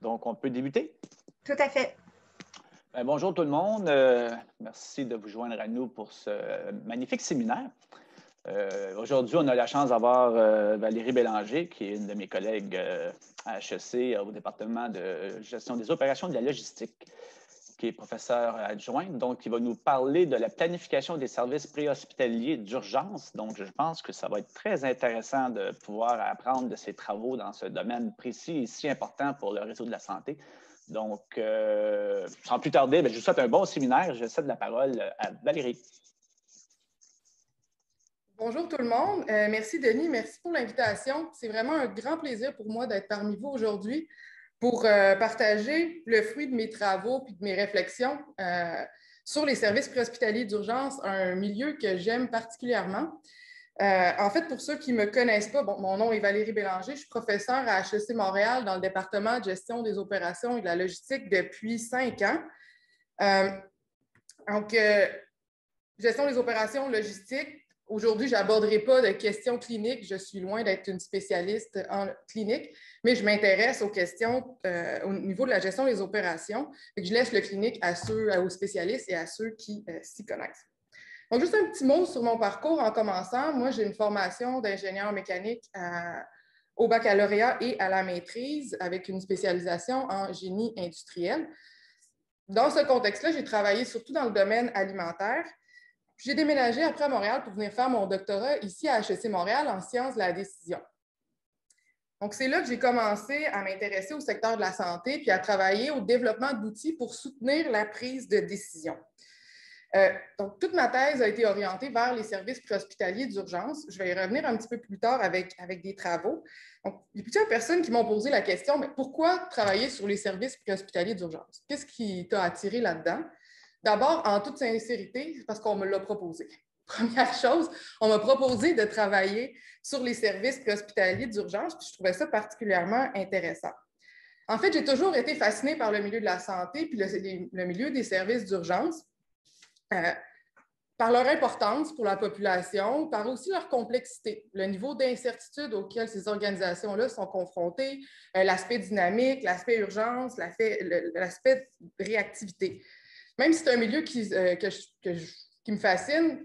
Donc, on peut débuter? Tout à fait. Bien, bonjour tout le monde. Merci de vous joindre à nous pour ce magnifique séminaire. Aujourd'hui, on a la chance d'avoir Valérie Bélanger, qui est une de mes collègues à HEC au département de gestion des opérations de la logistique, qui est professeure adjointe, donc qui va nous parler de la planification des services préhospitaliers d'urgence. Donc, je pense que ça va être très intéressant de pouvoir apprendre de ses travaux dans ce domaine précis et si important pour le réseau de la santé. Donc, sans plus tarder, je vous souhaite un bon séminaire. Je cède la parole à Valérie. Bonjour tout le monde. Merci Denis, merci pour l'invitation. C'est vraiment un grand plaisir pour moi d'être parmi vous aujourd'hui pour partager le fruit de mes travaux et de mes réflexions sur les services préhospitaliers d'urgence, un milieu que j'aime particulièrement. En fait, pour ceux qui ne me connaissent pas, mon nom est Valérie Bélanger, je suis professeure à HEC Montréal dans le département de gestion des opérations et de la logistique depuis 5 ans. Gestion des opérations logistiques. Aujourd'hui, je n'aborderai pas de questions cliniques. Je suis loin d'être une spécialiste en clinique, mais je m'intéresse aux questions au niveau de la gestion des opérations. Je laisse le clinique aux spécialistes et à ceux qui s'y connaissent. Donc, juste un petit mot sur mon parcours en commençant. Moi, j'ai une formation d'ingénieur mécanique au baccalauréat et à la maîtrise avec une spécialisation en génie industriel. Dans ce contexte-là, j'ai travaillé surtout dans le domaine alimentaire. J'ai déménagé après à Montréal pour venir faire mon doctorat ici à HEC Montréal en sciences de la décision. Donc, c'est là que j'ai commencé à m'intéresser au secteur de la santé puis à travailler au développement d'outils pour soutenir la prise de décision. Donc, toute ma thèse a été orientée vers les services préhospitaliers d'urgence. Je vais y revenir un petit peu plus tard avec des travaux. Donc, il y a plusieurs personnes qui m'ont posé la question, mais pourquoi travailler sur les services préhospitaliers d'urgence? Qu'est-ce qui t'a attiré là-dedans? D'abord, en toute sincérité, c'est parce qu'on me l'a proposé. Première chose, on m'a proposé de travailler sur les services préhospitaliers d'urgence, puis je trouvais ça particulièrement intéressant. En fait, j'ai toujours été fascinée par le milieu de la santé, puis le milieu des services d'urgence, par leur importance pour la population, par aussi leur complexité, le niveau d'incertitude auquel ces organisations-là sont confrontées, l'aspect dynamique, l'aspect urgence, l'aspect réactivité. Même si c'est un milieu qui me fascine,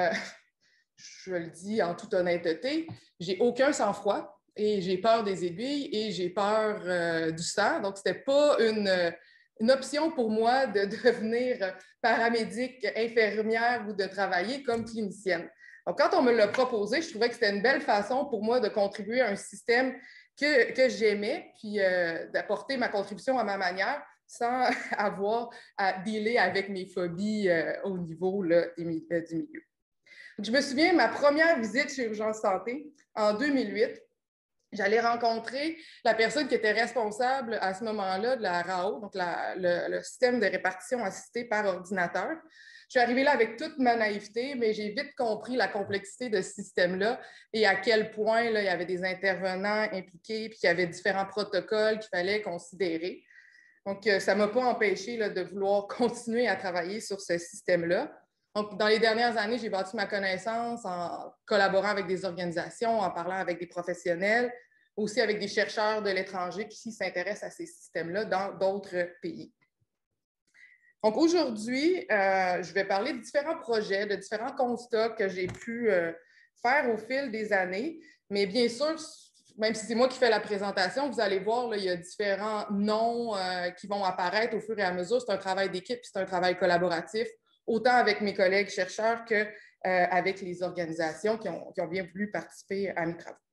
je le dis en toute honnêteté, j'ai aucun sang-froid et j'ai peur des aiguilles et j'ai peur du sang. Donc, ce n'était pas une option pour moi de devenir paramédic, infirmière ou de travailler comme clinicienne. Donc, quand on me l'a proposé, je trouvais que c'était une belle façon pour moi de contribuer à un système que j'aimais, puis d'apporter ma contribution à ma manière, sans avoir à dealer avec mes phobies au niveau là, du milieu. Donc, je me souviens, ma première visite chez Urgence Santé, en 2008, j'allais rencontrer la personne qui était responsable à ce moment-là de la RAO, donc le système de répartition assistée par ordinateur. Je suis arrivée là avec toute ma naïveté, mais j'ai vite compris la complexité de ce système-là et à quel point là, il y avait des intervenants impliqués, puis qu'il y avait différents protocoles qu'il fallait considérer. Donc, ça ne m'a pas empêché là, de vouloir continuer à travailler sur ce système-là. Donc, dans les dernières années, j'ai bâti ma connaissance en collaborant avec des organisations, en parlant avec des professionnels, aussi avec des chercheurs de l'étranger qui s'intéressent à ces systèmes-là dans d'autres pays. Donc, aujourd'hui, je vais parler de différents projets, de différents constats que j'ai pu faire au fil des années. Mais bien sûr, même si c'est moi qui fais la présentation, vous allez voir, là, il y a différents noms qui vont apparaître au fur et à mesure. C'est un travail d'équipe, c'est un travail collaboratif, autant avec mes collègues chercheurs qu'avec les organisations qui ont bien voulu participer à mes travaux.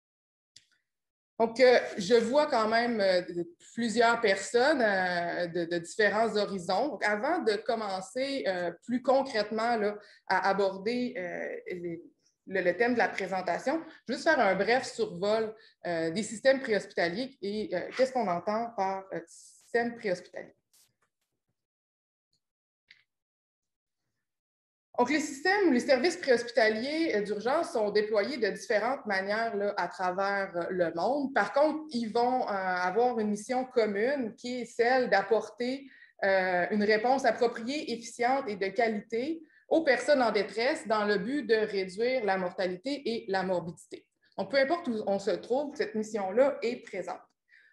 Donc, je vois quand même plusieurs personnes de différents horizons. Donc, avant de commencer plus concrètement là, à aborder le thème de la présentation, je vais juste faire un bref survol des systèmes préhospitaliers et qu'est-ce qu'on entend par système préhospitalier. Donc, les systèmes ou les services préhospitaliers d'urgence sont déployés de différentes manières là, à travers le monde. Par contre, ils vont avoir une mission commune qui est celle d'apporter une réponse appropriée, efficiente et de qualité aux personnes en détresse dans le but de réduire la mortalité et la morbidité. Donc, peu importe où on se trouve, cette mission-là est présente.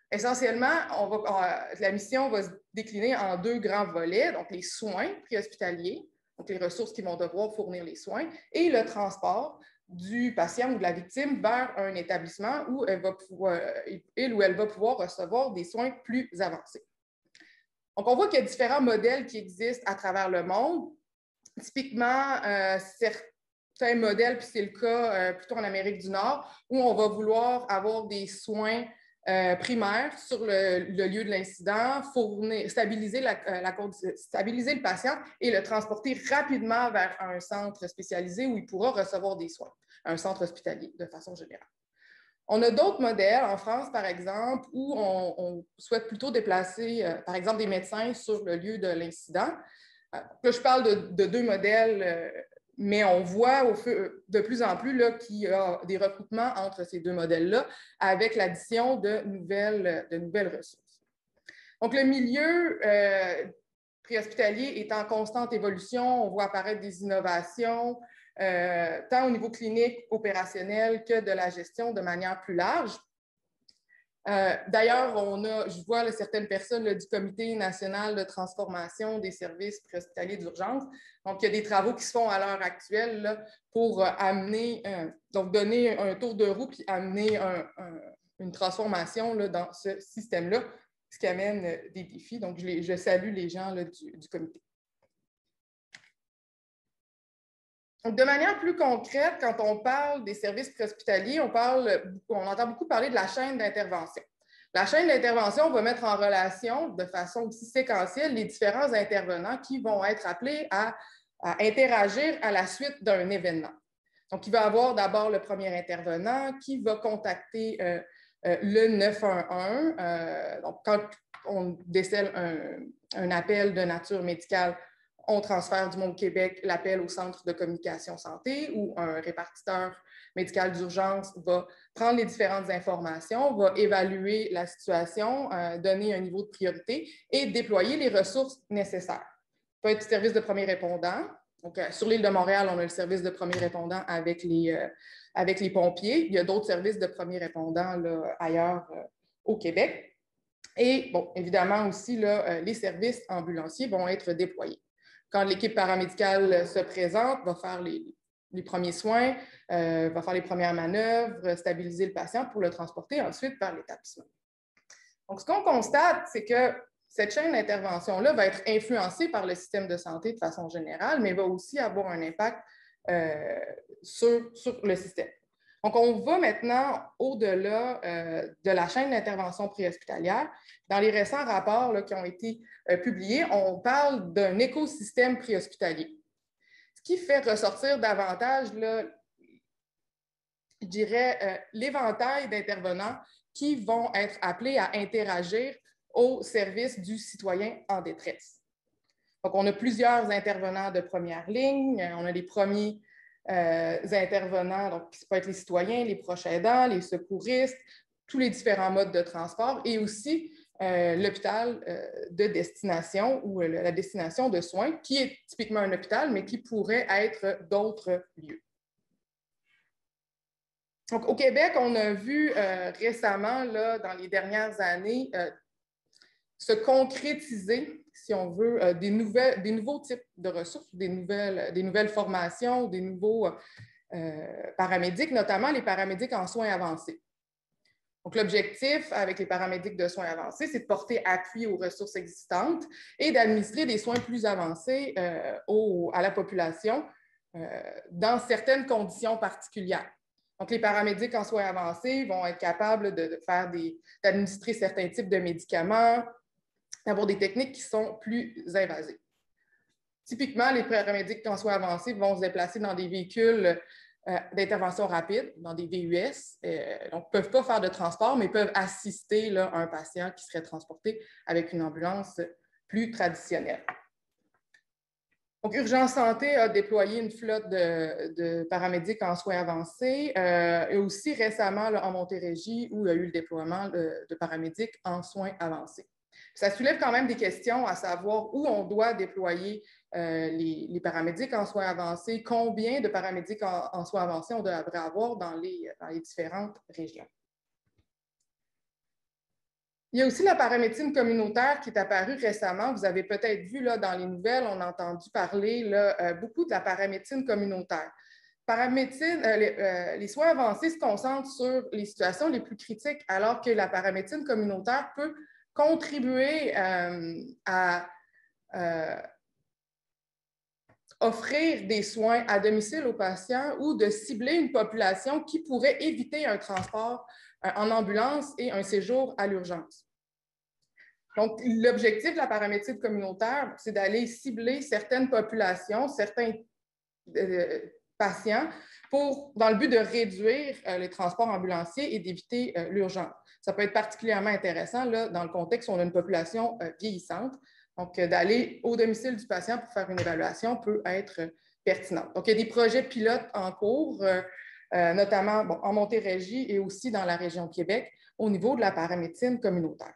Essentiellement, la mission va se décliner en 2 grands volets, donc les soins préhospitaliers, donc les ressources qui vont devoir fournir les soins, et le transport du patient ou de la victime vers un établissement où il ou elle va pouvoir recevoir des soins plus avancés. Donc, on voit qu'il y a différents modèles qui existent à travers le monde. Typiquement, certains modèles, puis c'est le cas plutôt en Amérique du Nord, où on va vouloir avoir des soins primaires sur le lieu de l'incident, stabiliser le patient et le transporter rapidement vers un centre spécialisé où il pourra recevoir des soins, un centre hospitalier de façon générale. On a d'autres modèles, en France, par exemple, où on souhaite plutôt déplacer, par exemple, des médecins sur le lieu de l'incident. Là, je parle de 2 modèles, mais on voit de plus en plus qu'il y a des recoupements entre ces 2 modèles-là avec l'addition de nouvelles ressources. Donc, le milieu préhospitalier est en constante évolution. On voit apparaître des innovations, tant au niveau clinique, opérationnel que de la gestion de manière plus large. D'ailleurs, je vois certaines personnes du Comité national de transformation des services préhospitaliers d'urgence. Donc, il y a des travaux qui se font à l'heure actuelle là, pour donner un tour de roue puis amener une transformation là, dans ce système-là, ce qui amène des défis. Donc, je salue les gens là, du comité. Donc, de manière plus concrète, quand on parle des services préhospitaliers, on entend beaucoup parler de la chaîne d'intervention. La chaîne d'intervention va mettre en relation de façon aussi séquentielle les différents intervenants qui vont être appelés à interagir à la suite d'un événement. Donc, il va y avoir d'abord le premier intervenant qui va contacter le 911. Donc, quand on décèle un appel de nature médicale, on transfère du Monde-Québec l'appel au centre de communication santé où un répartiteur médical d'urgence va prendre les différentes informations, va évaluer la situation, donner un niveau de priorité et déployer les ressources nécessaires. Ça peut être le service de premier répondant. Donc, sur l'île de Montréal, on a le service de premier répondant avec les pompiers. Il y a d'autres services de premier répondant là, ailleurs au Québec. Et, bon, évidemment aussi, là, les services ambulanciers vont être déployés. Quand l'équipe paramédicale se présente, va faire les premiers soins, va faire les premières manœuvres, stabiliser le patient pour le transporter ensuite vers l'établissement. Donc, ce qu'on constate, c'est que cette chaîne d'intervention-là va être influencée par le système de santé de façon générale, mais va aussi avoir un impact sur le système. Donc, on va maintenant au-delà de la chaîne d'intervention préhospitalière. Dans les récents rapports là, qui ont été publiés, on parle d'un écosystème préhospitalier. Ce qui fait ressortir davantage, là, je dirais, l'éventail d'intervenants qui vont être appelés à interagir au service du citoyen en détresse. Donc, on a plusieurs intervenants de première ligne. On a les premiers intervenants, donc ça peut être les citoyens, les proches aidants, les secouristes, tous les différents modes de transport et aussi l'hôpital de destination ou la destination de soins, qui est typiquement un hôpital, mais qui pourrait être d'autres lieux. Donc, au Québec, on a vu récemment, là, dans les dernières années, se concrétiser, si on veut, des nouveaux types de ressources, des nouvelles formations, des nouveaux paramédics, notamment les paramédics en soins avancés. Donc, l'objectif avec les paramédics de soins avancés, c'est de porter appui aux ressources existantes et d'administrer des soins plus avancés à la population dans certaines conditions particulières. Donc, les paramédics en soins avancés vont être capables d'administrer certains types de médicaments, d'avoir des techniques qui sont plus invasives. Typiquement, les paramédics en soins avancés vont se déplacer dans des véhicules d'intervention rapide, dans des VUS. Donc, ne peuvent pas faire de transport, mais peuvent assister là, un patient qui serait transporté avec une ambulance plus traditionnelle. Donc, Urgence Santé a déployé une flotte de paramédics en soins avancés et aussi récemment là, en Montérégie où il y a eu le déploiement de paramédics en soins avancés. Ça soulève quand même des questions à savoir où on doit déployer les paramédics en soins avancés, combien de paramédics en soins avancés on devrait avoir dans les différentes régions. Il y a aussi la paramédecine communautaire qui est apparue récemment. Vous avez peut-être vu là, dans les nouvelles, on a entendu parler là, beaucoup de la paramédecine communautaire. Paramédecine, les soins avancés se concentrent sur les situations les plus critiques, alors que la paramédecine communautaire peut contribuer à offrir des soins à domicile aux patients ou de cibler une population qui pourrait éviter un transport en ambulance et un séjour à l'urgence. Donc, l'objectif de la paramédecine communautaire, c'est d'aller cibler certaines populations, certains patients, dans le but de réduire les transports ambulanciers et d'éviter l'urgence. Ça peut être particulièrement intéressant là, dans le contexte où on a une population vieillissante. Donc, d'aller au domicile du patient pour faire une évaluation peut être pertinent. Donc, il y a des projets pilotes en cours, notamment en Montérégie et aussi dans la région de Québec, au niveau de la paramédecine communautaire.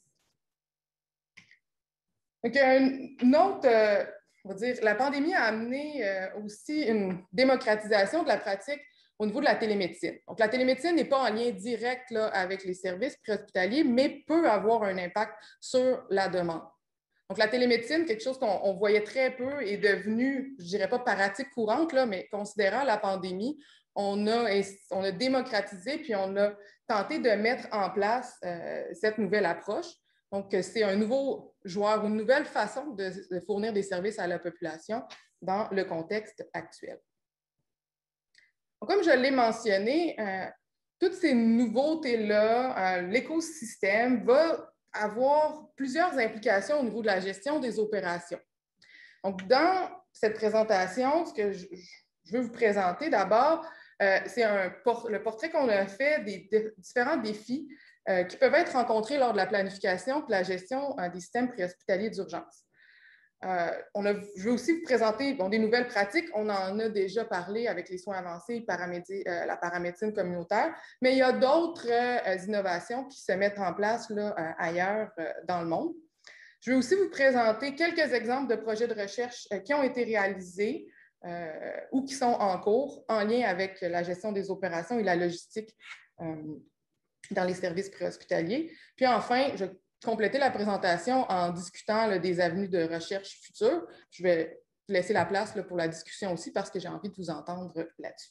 Donc, une autre, on va dire, la pandémie a amené aussi une démocratisation de la pratique au niveau de la télémédecine. Donc, la télémédecine n'est pas en lien direct là, avec les services préhospitaliers, mais peut avoir un impact sur la demande. Donc, la télémédecine, quelque chose qu'on voyait très peu, est devenu, je ne dirais pas pratique courante, là, mais considérant la pandémie, on a démocratisé puis on a tenté de mettre en place cette nouvelle approche. Donc, c'est un nouveau joueur, une nouvelle façon de fournir des services à la population dans le contexte actuel. Donc, comme je l'ai mentionné, toutes ces nouveautés-là, l'écosystème va avoir plusieurs implications au niveau de la gestion des opérations. Donc, dans cette présentation, ce que je veux vous présenter d'abord, c'est le portrait qu'on a fait des différents défis qui peuvent être rencontrés lors de la planification et de la gestion des systèmes préhospitaliers d'urgence. Je vais aussi vous présenter des nouvelles pratiques. On en a déjà parlé avec les soins avancés, la paramédecine communautaire, mais il y a d'autres innovations qui se mettent en place là, ailleurs dans le monde. Je vais aussi vous présenter quelques exemples de projets de recherche qui ont été réalisés ou qui sont en cours en lien avec la gestion des opérations et la logistique dans les services préhospitaliers. Puis enfin, je vais compléter la présentation en discutant là, des avenues de recherche futures. Je vais laisser la place là, pour la discussion aussi parce que j'ai envie de vous entendre là-dessus.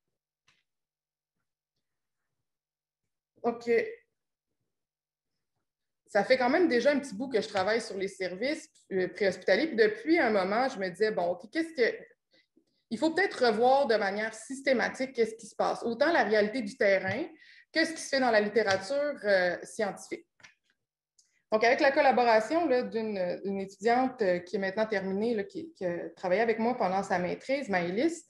OK. Ça fait quand même déjà un petit bout que je travaille sur les services préhospitaliers. Puis depuis un moment, je me disais, bon, OK, il faut peut-être revoir de manière systématique qu'est-ce qui se passe, autant la réalité du terrain que ce qui se fait dans la littérature scientifique. Donc, avec la collaboration d'une étudiante qui est maintenant terminée, là, qui a travaillé avec moi pendant sa maîtrise, Maëlys,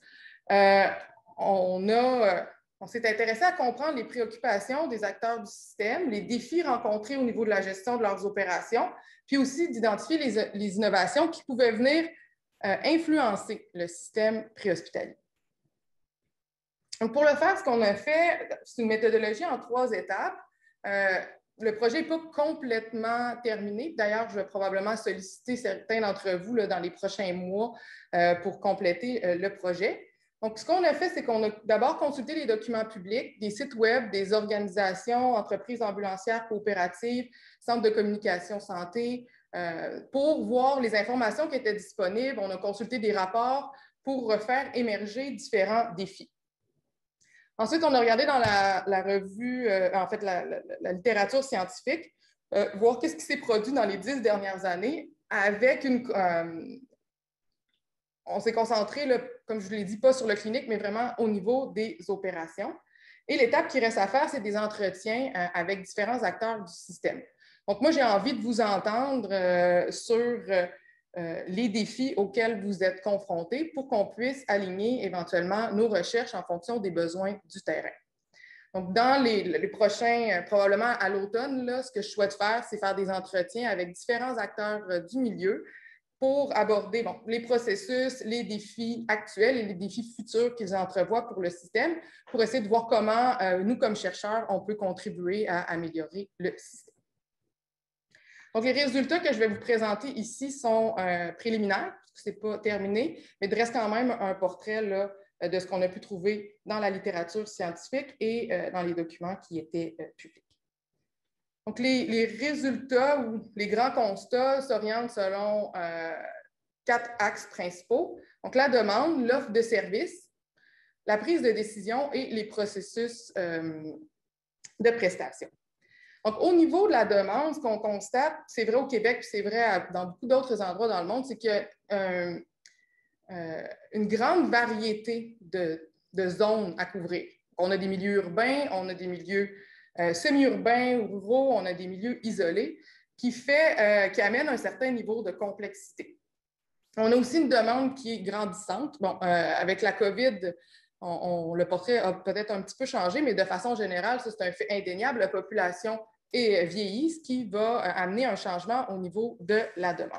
on s'est intéressé à comprendre les préoccupations des acteurs du système, les défis rencontrés au niveau de la gestion de leurs opérations, puis aussi d'identifier les innovations qui pouvaient venir influencer le système préhospitalier. Donc, pour le faire, ce qu'on a fait, c'est une méthodologie en 3 étapes. Le projet n'est pas complètement terminé. D'ailleurs, je vais probablement solliciter certains d'entre vous là, dans les prochains mois pour compléter le projet. Donc, ce qu'on a fait, c'est qu'on a d'abord consulté les documents publics, des sites web, des organisations, entreprises ambulancières coopératives, centres de communication santé, pour voir les informations qui étaient disponibles. On a consulté des rapports pour faire émerger différents défis. Ensuite, on a regardé dans la revue, en fait, la littérature scientifique, voir qu'est-ce qui s'est produit dans les 10 dernières années avec on s'est concentré, là, comme je vous l'ai dit, pas sur le clinique, mais vraiment au niveau des opérations. Et l'étape qui reste à faire, c'est des entretiens avec différents acteurs du système. Donc, moi, j'ai envie de vous entendre sur les défis auxquels vous êtes confrontés pour qu'on puisse aligner éventuellement nos recherches en fonction des besoins du terrain. Donc, dans les prochains, probablement à l'automne, ce que je souhaite faire, c'est faire des entretiens avec différents acteurs du milieu pour aborder les processus, les défis actuels et les défis futurs qu'ils entrevoient pour le système, pour essayer de voir comment nous, comme chercheurs, on peut contribuer à améliorer le système. Donc, les résultats que je vais vous présenter ici sont préliminaires, parce que ce n'est pas terminé, mais il reste quand même un portrait là, de ce qu'on a pu trouver dans la littérature scientifique et dans les documents qui étaient publics. Donc, les résultats ou les grands constats s'orientent selon 4 axes principaux. Donc, la demande, l'offre de services, la prise de décision et les processus de prestation. Donc, au niveau de la demande, ce qu'on constate, c'est vrai au Québec, puis c'est vrai dans beaucoup d'autres endroits dans le monde, c'est qu'il y a une grande variété de zones à couvrir. On a des milieux urbains, on a des milieux semi-urbains ou ruraux, on a des milieux isolés qui amènent un certain niveau de complexité. On a aussi une demande qui est grandissante. Bon, avec la COVID, le portrait a peut-être un petit peu changé, mais de façon générale, ça, c'est un fait indéniable. La population vieillit, ce qui va amener un changement au niveau de la demande.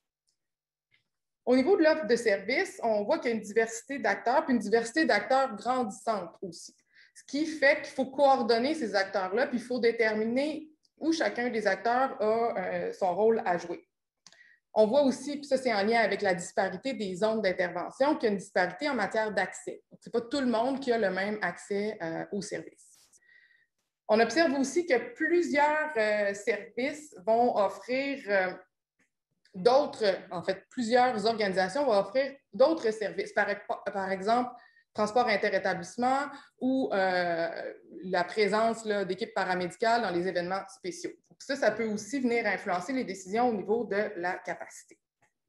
Au niveau de l'offre de services, on voit qu'il y a une diversité d'acteurs, puis une diversité d'acteurs grandissante aussi. Ce qui fait qu'il faut coordonner ces acteurs-là, puis il faut déterminer où chacun des acteurs a son rôle à jouer. On voit aussi, puis ça c'est en lien avec la disparité des zones d'intervention, qu'il y a une disparité en matière d'accès. Ce n'est pas tout le monde qui a le même accès aux services. On observe aussi que plusieurs services vont offrir plusieurs organisations vont offrir d'autres services. Par exemple, transport interétablissement ou la présence d'équipes paramédicales dans les événements spéciaux. Ça peut aussi venir influencer les décisions au niveau de la capacité.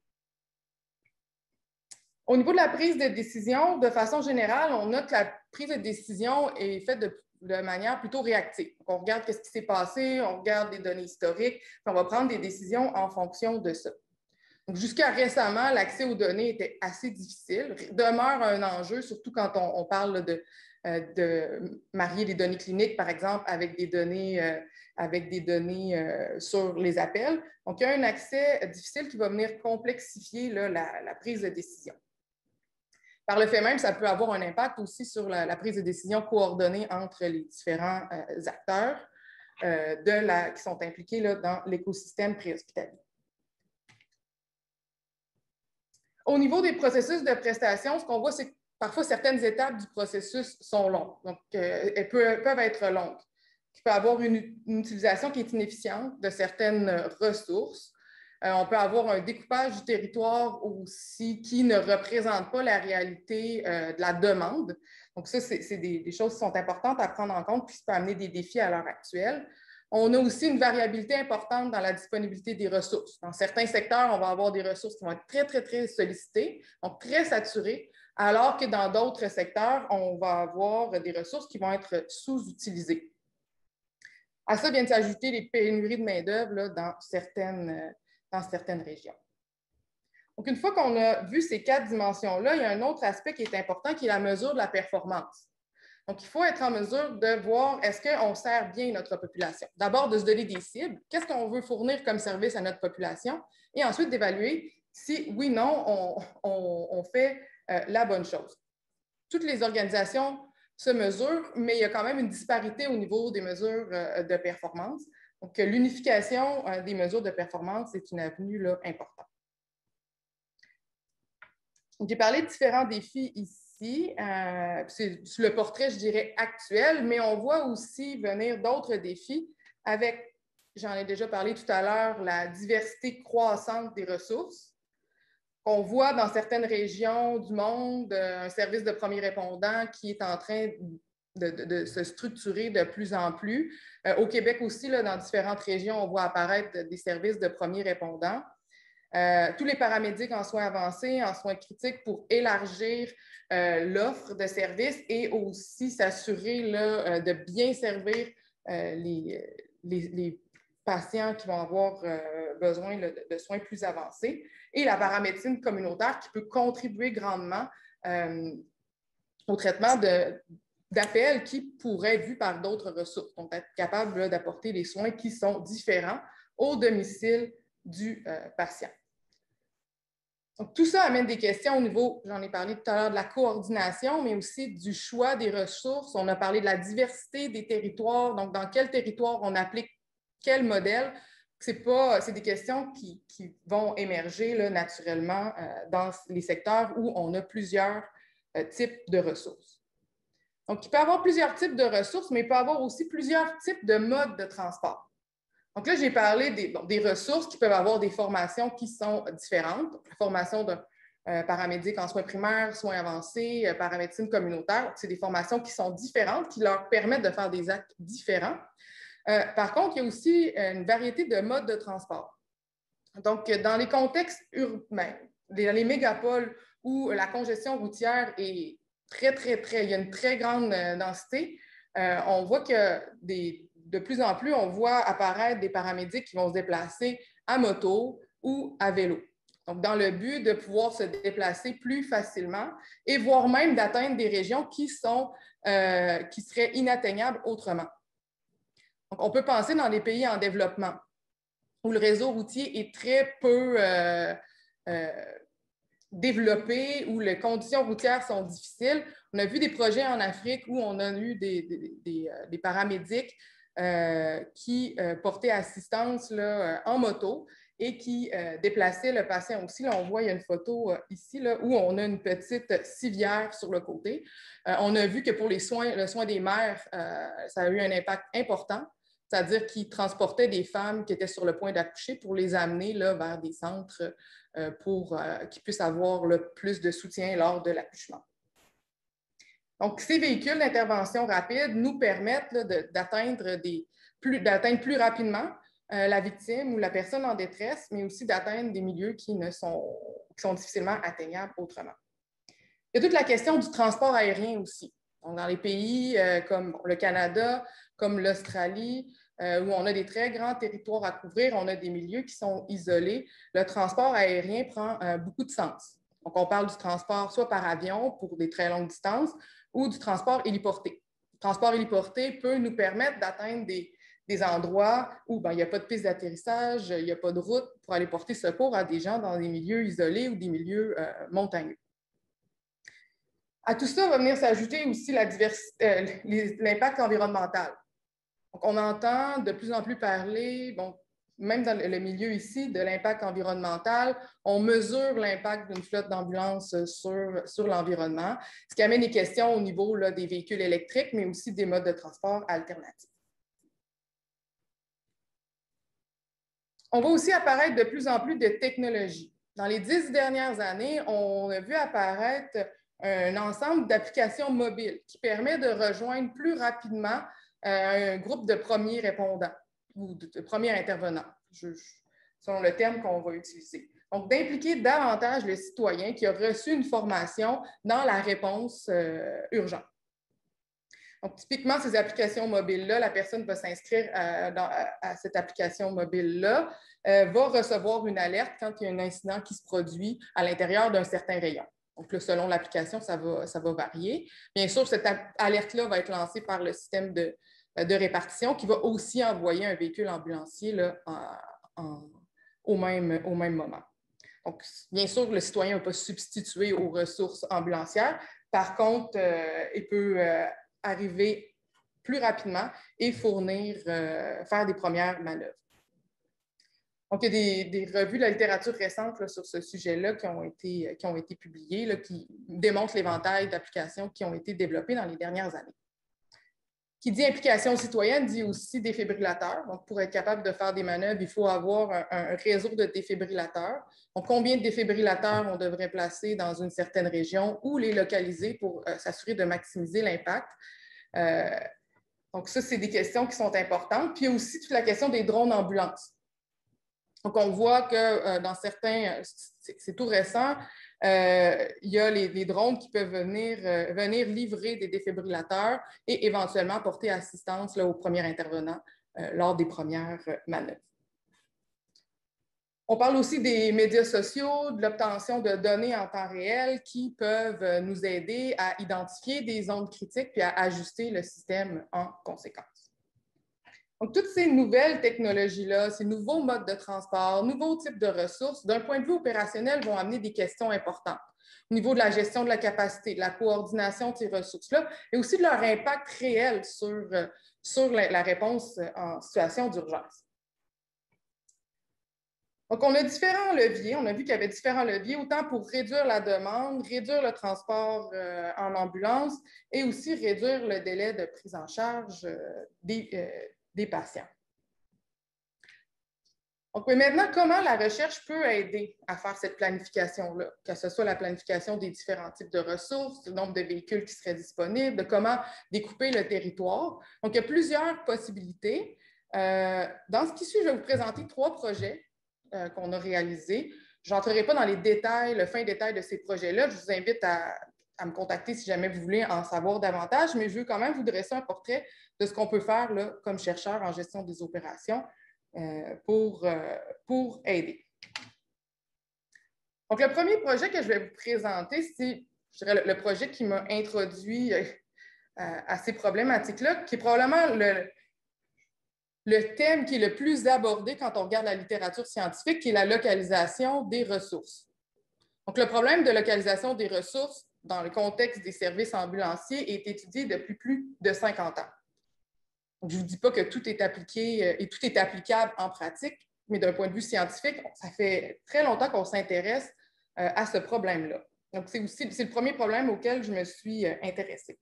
Au niveau de la prise de décision, de façon générale, on note que la prise de décision est faite de manière plutôt réactive. Donc, on regarde ce qui s'est passé, on regarde des données historiques, puis on va prendre des décisions en fonction de ça. Jusqu'à récemment, l'accès aux données était assez difficile, demeure un enjeu, surtout quand on parle de marier les données cliniques, par exemple, avec des données sur les appels. Donc, il y a un accès difficile qui va venir complexifier la prise de décision. Par le fait même, ça peut avoir un impact aussi sur la prise de décision coordonnée entre les différents acteurs qui sont impliqués dans l'écosystème préhospitalier. Au niveau des processus de prestation, ce qu'on voit, c'est que parfois certaines étapes du processus sont longues. Donc, elles peuvent être longues. Il peut y avoir une utilisation qui est inefficiente de certaines ressources. On peut avoir un découpage du territoire aussi qui ne représente pas la réalité de la demande. Donc, ça, c'est des choses qui sont importantes à prendre en compte, puis ça peut amener des défis à l'heure actuelle. On a aussi une variabilité importante dans la disponibilité des ressources. Dans certains secteurs, on va avoir des ressources qui vont être très, très, très sollicitées, donc très saturées, alors que dans d'autres secteurs, on va avoir des ressources qui vont être sous-utilisées. À ça viennent s'ajouter les pénuries de main-d'œuvre dans certaines régions. Donc, une fois qu'on a vu ces 4 dimensions-là, il y a un autre aspect qui est important, qui est la mesure de la performance. Donc, il faut être en mesure de voir est-ce qu'on sert bien notre population. D'abord, de se donner des cibles. Qu'est-ce qu'on veut fournir comme service à notre population? Et ensuite, d'évaluer si, oui, non, on fait la bonne chose. Toutes les organisations se mesurent, mais il y a quand même une disparité au niveau des mesures de performance. Donc, l'unification des mesures de performance est une avenue importante. J'ai parlé de différents défis ici. C'est le portrait, je dirais, actuel, mais on voit aussi venir d'autres défis avec, j'en ai déjà parlé tout à l'heure, la diversité croissante des ressources. On voit dans certaines régions du monde un service de premier répondant qui est en train de se structurer de plus en plus. Au Québec aussi, dans différentes régions, on voit apparaître des services de premier répondant. Tous les paramédics en soins avancés, en soins critiques pour élargir l'offre de services et aussi s'assurer de bien servir les patients qui vont avoir besoin de soins plus avancés. Et la paramédecine communautaire qui peut contribuer grandement au traitement d'appels qui pourraient être vus par d'autres ressources. Donc, être capable d'apporter des soins qui sont différents au domicile du patient. Donc, tout ça amène des questions au niveau, j'en ai parlé tout à l'heure, de la coordination, mais aussi du choix des ressources. On a parlé de la diversité des territoires, donc dans quel territoire on applique quel modèle. C'est des questions qui vont émerger naturellement dans les secteurs où on a plusieurs types de ressources. Donc, il peut y avoir plusieurs types de ressources, mais il peut y avoir aussi plusieurs types de modes de transport. Donc là, j'ai parlé des ressources qui peuvent avoir des formations qui sont différentes. Donc, la formation d'un paramédic en soins primaires, soins avancés, paramédecine communautaire, c'est des formations qui sont différentes, qui leur permettent de faire des actes différents. Par contre, il y a aussi une variété de modes de transport. Donc, dans les contextes urbains, dans les mégapoles où la congestion routière est il y a une très grande densité, on voit que de plus en plus, on voit apparaître des paramédics qui vont se déplacer à moto ou à vélo. Donc, dans le but de pouvoir se déplacer plus facilement et voire même d'atteindre des régions qui seraient inatteignables autrement. Donc, on peut penser dans les pays en développement où le réseau routier est très peu développé, où les conditions routières sont difficiles. On a vu des projets en Afrique où on a eu des paramédics qui portaient assistance là, en moto et qui déplaçaient le patient aussi. Là, on voit, il y a une photo ici là, où on a une petite civière sur le côté. On a vu que pour le soin des mères, ça a eu un impact important, c'est-à-dire qu'ils transportaient des femmes qui étaient sur le point d'accoucher pour les amener là, vers des centres pour qu'ils puissent avoir le plus de soutien lors de l'accouchement. Donc, ces véhicules d'intervention rapide nous permettent d'atteindre plus rapidement la victime ou la personne en détresse, mais aussi d'atteindre des milieux qui sont difficilement atteignables autrement. Il y a toute la question du transport aérien aussi. Donc, dans les pays comme le Canada, comme l'Australie, où on a des très grands territoires à couvrir, on a des milieux qui sont isolés, le transport aérien prend beaucoup de sens. Donc, on parle du transport soit par avion pour des très longues distances ou du transport héliporté. Le transport héliporté peut nous permettre d'atteindre des endroits où il n'y a pas de piste d'atterrissage, il n'y a pas de route pour aller porter secours à des gens dans des milieux isolés ou des milieux montagneux. À tout ça va venir s'ajouter aussi l'impact environnemental. Donc, on entend de plus en plus parler, même dans le milieu ici, de l'impact environnemental. On mesure l'impact d'une flotte d'ambulances sur l'environnement, ce qui amène des questions au niveau là, des véhicules électriques, mais aussi des modes de transport alternatifs. On voit aussi apparaître de plus en plus de technologies. Dans les 10 dernières années, on a vu apparaître un ensemble d'applications mobiles qui permet de rejoindre plus rapidement un groupe de premiers répondants ou de premiers intervenants, selon le terme qu'on va utiliser. Donc, d'impliquer davantage le citoyen qui a reçu une formation dans la réponse urgente. Donc, typiquement, ces applications mobiles-là, la personne va s'inscrire à cette application mobile-là, va recevoir une alerte quand il y a un incident qui se produit à l'intérieur d'un certain rayon. Donc, là, selon l'application, ça va varier. Bien sûr, cette alerte-là va être lancée par le système de répartition qui va aussi envoyer un véhicule ambulancier là, au même moment. Donc, bien sûr, le citoyen ne va pas se substituer aux ressources ambulancières. Par contre, il peut arriver plus rapidement et faire des premières manœuvres. Donc, il y a des revues de la littérature récente là, sur ce sujet-là qui ont été publiées, là, qui démontrent l'éventail d'applications qui ont été développées dans les dernières années. Qui dit implication citoyenne dit aussi défibrillateur. Donc, pour être capable de faire des manœuvres, il faut avoir un réseau de défibrillateurs. Donc, combien de défibrillateurs on devrait placer dans une certaine région ou les localiser pour s'assurer de maximiser l'impact. Donc, ça, c'est des questions qui sont importantes. Puis, il y a aussi toute la question des drones ambulances. Donc, on voit que dans certains, c'est tout récent, il y a les drones qui peuvent venir livrer des défibrillateurs et éventuellement porter assistance là, aux premiers intervenants lors des premières manœuvres. On parle aussi des médias sociaux, de l'obtention de données en temps réel qui peuvent nous aider à identifier des zones critiques puis à ajuster le système en conséquence. Donc, toutes ces nouvelles technologies-là, ces nouveaux modes de transport, nouveaux types de ressources, d'un point de vue opérationnel, vont amener des questions importantes au niveau de la gestion de la capacité, de la coordination de ces ressources-là, et aussi de leur impact réel sur la réponse en situation d'urgence. Donc, on a différents leviers. On a vu qu'il y avait différents leviers, autant pour réduire la demande, réduire le transport en ambulance et aussi réduire le délai de prise en charge des patients. Donc, mais maintenant, comment la recherche peut aider à faire cette planification-là, que ce soit la planification des différents types de ressources, du nombre de véhicules qui seraient disponibles, de comment découper le territoire. Donc, il y a plusieurs possibilités. Dans ce qui suit, je vais vous présenter 3 projets qu'on a réalisés. Je n'entrerai pas dans les détails, le fin détail de ces projets-là. Je vous invite à me contacter si jamais vous voulez en savoir davantage, mais je veux quand même vous dresser un portrait de ce qu'on peut faire là, comme chercheur en gestion des opérations pour aider. Donc, le premier projet que je vais vous présenter, c'est, je dirais, le projet qui m'a introduit à ces problématiques-là, qui est probablement le thème qui est le plus abordé quand on regarde la littérature scientifique, qui est la localisation des ressources. Donc, le problème de localisation des ressources dans le contexte des services ambulanciers est étudié depuis plus de 50 ans. Donc, je ne vous dis pas que tout est appliqué et tout est applicable en pratique, mais d'un point de vue scientifique, ça fait très longtemps qu'on s'intéresse à ce problème-là. Donc, c'est le premier problème auquel je me suis intéressée.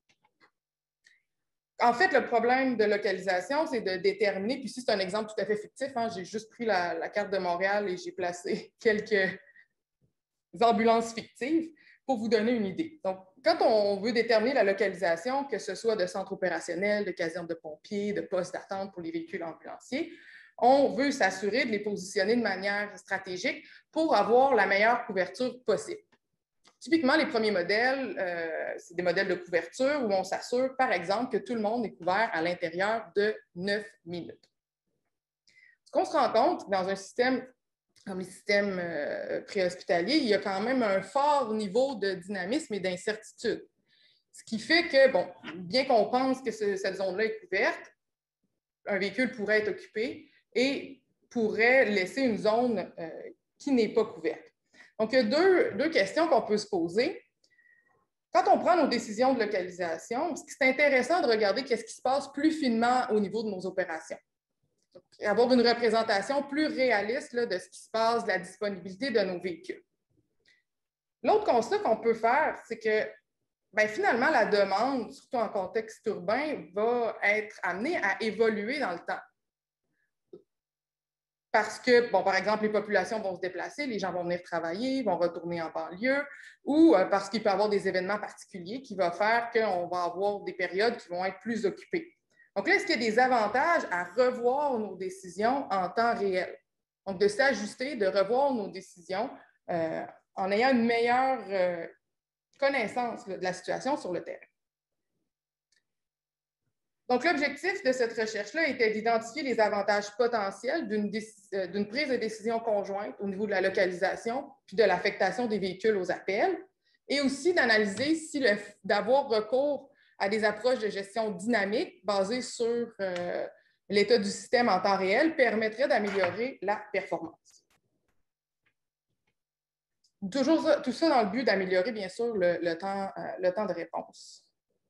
En fait, le problème de localisation, c'est de déterminer, puis ici, c'est un exemple tout à fait fictif, hein, j'ai juste pris la carte de Montréal et j'ai placé quelques ambulances fictives pour vous donner une idée. Donc, quand on veut déterminer la localisation, que ce soit de centres opérationnels, de casernes de pompiers, de postes d'attente pour les véhicules ambulanciers, on veut s'assurer de les positionner de manière stratégique pour avoir la meilleure couverture possible. Typiquement, les premiers modèles, c'est des modèles de couverture où on s'assure, par exemple, que tout le monde est couvert à l'intérieur de 9 minutes. Ce qu'on se rend compte dans un système comme les systèmes préhospitaliers, il y a quand même un fort niveau de dynamisme et d'incertitude. Ce qui fait que, bon, bien qu'on pense que cette zone-là est couverte, un véhicule pourrait être occupé et pourrait laisser une zone qui n'est pas couverte. Donc, il y a deux questions qu'on peut se poser. Quand on prend nos décisions de localisation, c'est intéressant de regarder qu'est-ce qui se passe plus finement au niveau de nos opérations. Donc, avoir une représentation plus réaliste là, de ce qui se passe, de la disponibilité de nos véhicules. L'autre constat qu'on peut faire, c'est que finalement, la demande, surtout en contexte urbain, va être amenée à évoluer dans le temps. Parce que, bon, par exemple, les populations vont se déplacer, les gens vont venir travailler, vont retourner en banlieue, ou parce qu'il peut y avoir des événements particuliers qui vont faire qu'on va avoir des périodes qui vont être plus occupées. Donc là, est-ce qu'il y a des avantages à revoir nos décisions en temps réel? Donc, de s'ajuster, de revoir nos décisions en ayant une meilleure connaissance de la situation sur le terrain. Donc, l'objectif de cette recherche-là était d'identifier les avantages potentiels d'une prise de décision conjointe au niveau de la localisation puis de l'affectation des véhicules aux appels, et aussi d'analyser si d'avoir recours à des approches de gestion dynamique basées sur l'état du système en temps réel permettrait d'améliorer la performance. Tout ça dans le but d'améliorer, bien sûr, le temps de réponse.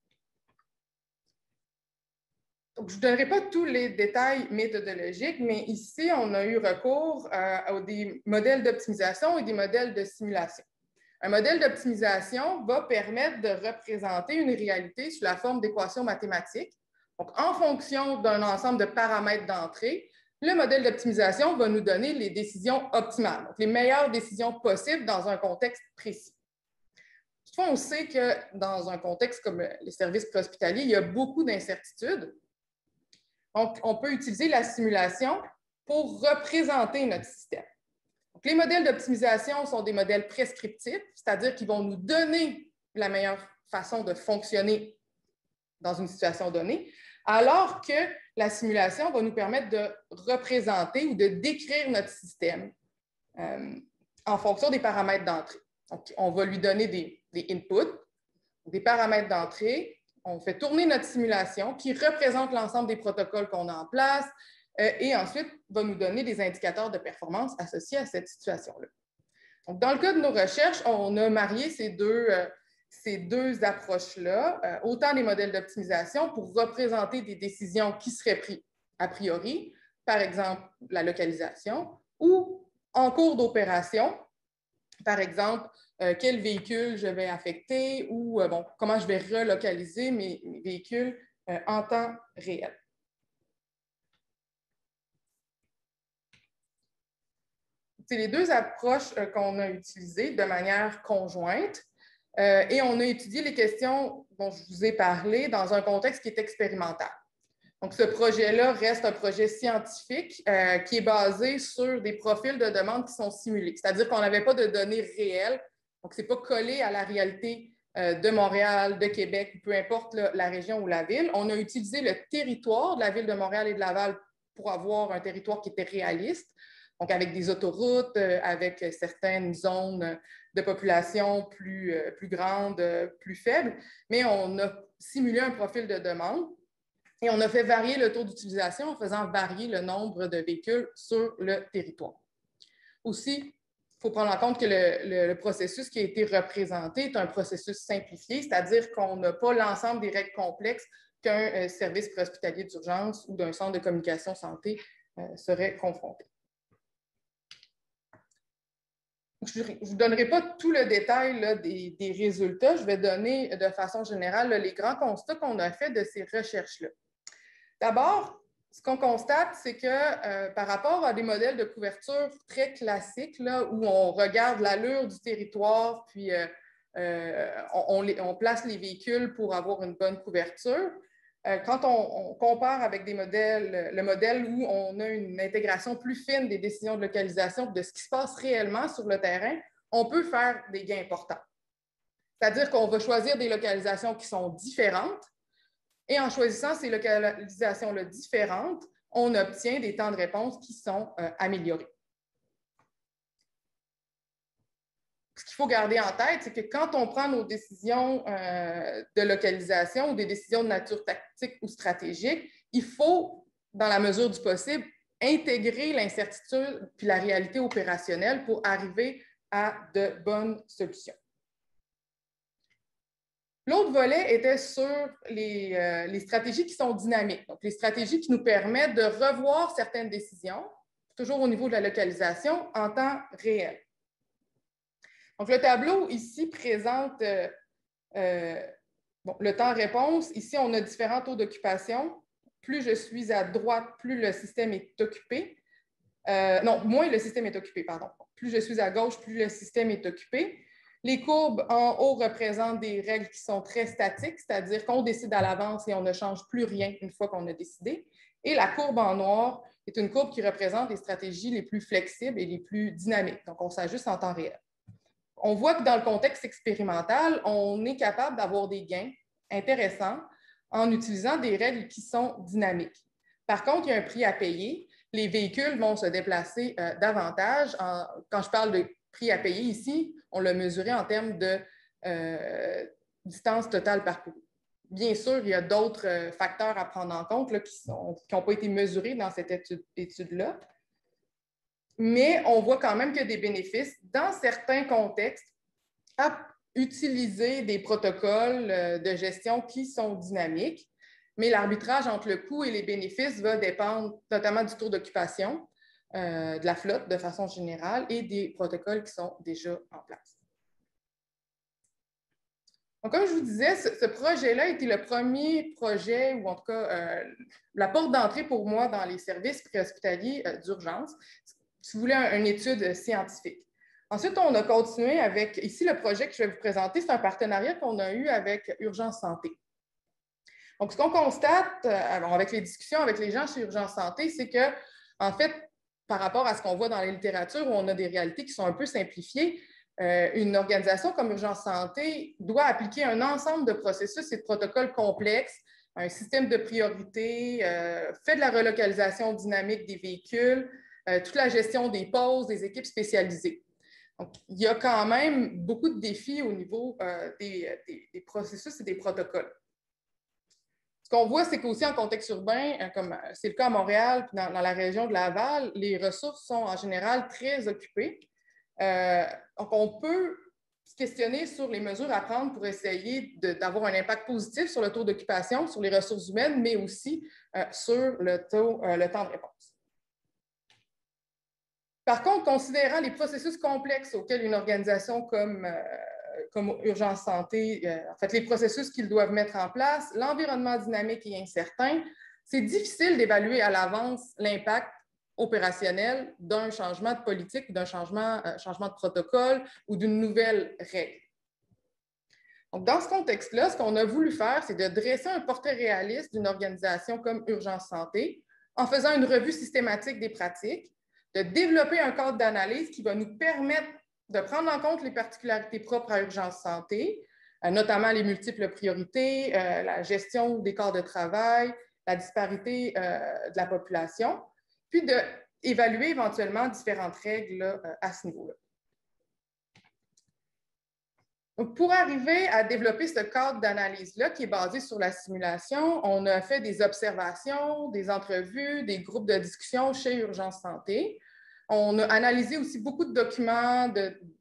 Donc, je ne donnerai pas tous les détails méthodologiques, mais ici, on a eu recours à des modèles d'optimisation et des modèles de simulation. Un modèle d'optimisation va permettre de représenter une réalité sous la forme d'équations mathématiques. Donc, en fonction d'un ensemble de paramètres d'entrée, le modèle d'optimisation va nous donner les décisions optimales, donc les meilleures décisions possibles dans un contexte précis. Toutefois, on sait que dans un contexte comme les services préhospitaliers, il y a beaucoup d'incertitudes. Donc, on peut utiliser la simulation pour représenter notre système. Donc, les modèles d'optimisation sont des modèles prescriptifs, c'est-à-dire qu'ils vont nous donner la meilleure façon de fonctionner dans une situation donnée, alors que la simulation va nous permettre de représenter ou de décrire notre système en fonction des paramètres d'entrée. Donc, on va lui donner des inputs, des paramètres d'entrée. On fait tourner notre simulation qui représente l'ensemble des protocoles qu'on a en place et ensuite va nous donner des indicateurs de performance associés à cette situation-là. Donc, dans le cas de nos recherches, on a marié ces deux approches-là, autant des modèles d'optimisation pour représenter des décisions qui seraient prises a priori, par exemple la localisation, ou en cours d'opération, par exemple, quel véhicule je vais affecter ou comment je vais relocaliser mes véhicules en temps réel. c'est les deux approches qu'on a utilisées de manière conjointe. Et on a étudié les questions dont je vous ai parlé dans un contexte qui est expérimental. Donc, ce projet-là reste un projet scientifique qui est basé sur des profils de demande qui sont simulés. C'est-à-dire qu'on n'avait pas de données réelles. Donc, ce n'est pas collé à la réalité de Montréal, de Québec, peu importe la région ou la ville. On a utilisé le territoire de la ville de Montréal et de Laval pour avoir un territoire qui était réaliste, donc avec des autoroutes, avec certaines zones de population plus grandes, plus faibles, mais on a simulé un profil de demande et on a fait varier le taux d'utilisation en faisant varier le nombre de véhicules sur le territoire. Aussi, il faut prendre en compte que le processus qui a été représenté est un processus simplifié, c'est-à-dire qu'on n'a pas l'ensemble des règles complexes qu'un service préhospitalier d'urgence ou d'un centre de communication santé serait confronté. Je ne vous donnerai pas tout le détail là, des résultats. Je vais donner de façon générale là, les grands constats qu'on a fait de ces recherches-là. D'abord, ce qu'on constate, c'est que par rapport à des modèles de couverture très classiques, là, où on regarde l'allure du territoire, puis on place les véhicules pour avoir une bonne couverture, quand on compare avec des modèles, le modèle où on a une intégration plus fine des décisions de localisation de ce qui se passe réellement sur le terrain, on peut faire des gains importants. C'est-à-dire qu'on va choisir des localisations qui sont différentes et en choisissant ces localisations-là différentes, on obtient des temps de réponse qui sont améliorés. Ce qu'il faut garder en tête, c'est que quand on prend nos décisions de localisation ou des décisions de nature tactique ou stratégique, il faut, dans la mesure du possible, intégrer l'incertitude puis la réalité opérationnelle pour arriver à de bonnes solutions. L'autre volet était sur les stratégies qui sont dynamiques, donc les stratégies qui nous permettent de revoir certaines décisions, toujours au niveau de la localisation, en temps réel. Donc, le tableau ici présente le temps-réponse. Ici, on a différents taux d'occupation. Plus je suis à droite, plus le système est occupé. Moins le système est occupé, pardon. Plus je suis à gauche, plus le système est occupé. Les courbes en haut représentent des règles qui sont très statiques, c'est-à-dire qu'on décide à l'avance et on ne change plus rien une fois qu'on a décidé. Et la courbe en noir est une courbe qui représente les stratégies les plus flexibles et les plus dynamiques. Donc, on s'ajuste en temps réel. On voit que dans le contexte expérimental, on est capable d'avoir des gains intéressants en utilisant des règles qui sont dynamiques. Par contre, il y a un prix à payer. Les véhicules vont se déplacer davantage. Quand je parle de prix à payer ici, on l'a mesuré en termes de distance totale parcourue. Bien sûr, il y a d'autres facteurs à prendre en compte là, qui n'ont pas été mesurés dans cette étude-là. Mais on voit quand même qu'il y a des bénéfices dans certains contextes à utiliser des protocoles de gestion qui sont dynamiques. Mais l'arbitrage entre le coût et les bénéfices va dépendre notamment du taux d'occupation, de la flotte de façon générale et des protocoles qui sont déjà en place. Donc, comme je vous disais, ce projet-là était le premier projet, ou en tout cas la porte d'entrée pour moi dans les services préhospitaliers d'urgence, si vous voulez, une étude scientifique. Ensuite, on a continué avec, ici, le projet que je vais vous présenter, c'est un partenariat qu'on a eu avec Urgence Santé. Donc, ce qu'on constate avec les discussions avec les gens chez Urgence Santé, c'est que, en fait, par rapport à ce qu'on voit dans la littérature où on a des réalités qui sont un peu simplifiées, une organisation comme Urgence Santé doit appliquer un ensemble de processus et de protocoles complexes, un système de priorité, fait de la relocalisation dynamique des véhicules, toute la gestion des pauses, des équipes spécialisées. Donc, il y a quand même beaucoup de défis au niveau des processus et des protocoles. Ce qu'on voit, c'est qu'aussi en contexte urbain, comme c'est le cas à Montréal, puis dans la région de Laval, les ressources sont en général très occupées. Donc, on peut se questionner sur les mesures à prendre pour essayer d'avoir un impact positif sur le taux d'occupation, sur les ressources humaines, mais aussi sur le temps de réponse. Par contre, considérant les processus complexes auxquels une organisation comme Urgence Santé, en fait, les processus qu'ils doivent mettre en place, l'environnement dynamique et incertain, c'est difficile d'évaluer à l'avance l'impact opérationnel d'un changement de politique, d'un changement de protocole ou d'une nouvelle règle. Donc, dans ce contexte-là, ce qu'on a voulu faire, c'est de dresser un portrait réaliste d'une organisation comme Urgence Santé en faisant une revue systématique des pratiques, de développer un cadre d'analyse qui va nous permettre de prendre en compte les particularités propres à Urgence Santé, notamment les multiples priorités, la gestion des corps de travail, la disparité de la population, puis d'évaluer éventuellement différentes règles là, à ce niveau-là. Donc, pour arriver à développer ce cadre d'analyse-là qui est basé sur la simulation, on a fait des observations, des entrevues, des groupes de discussion chez Urgence Santé. On a analysé aussi beaucoup de documents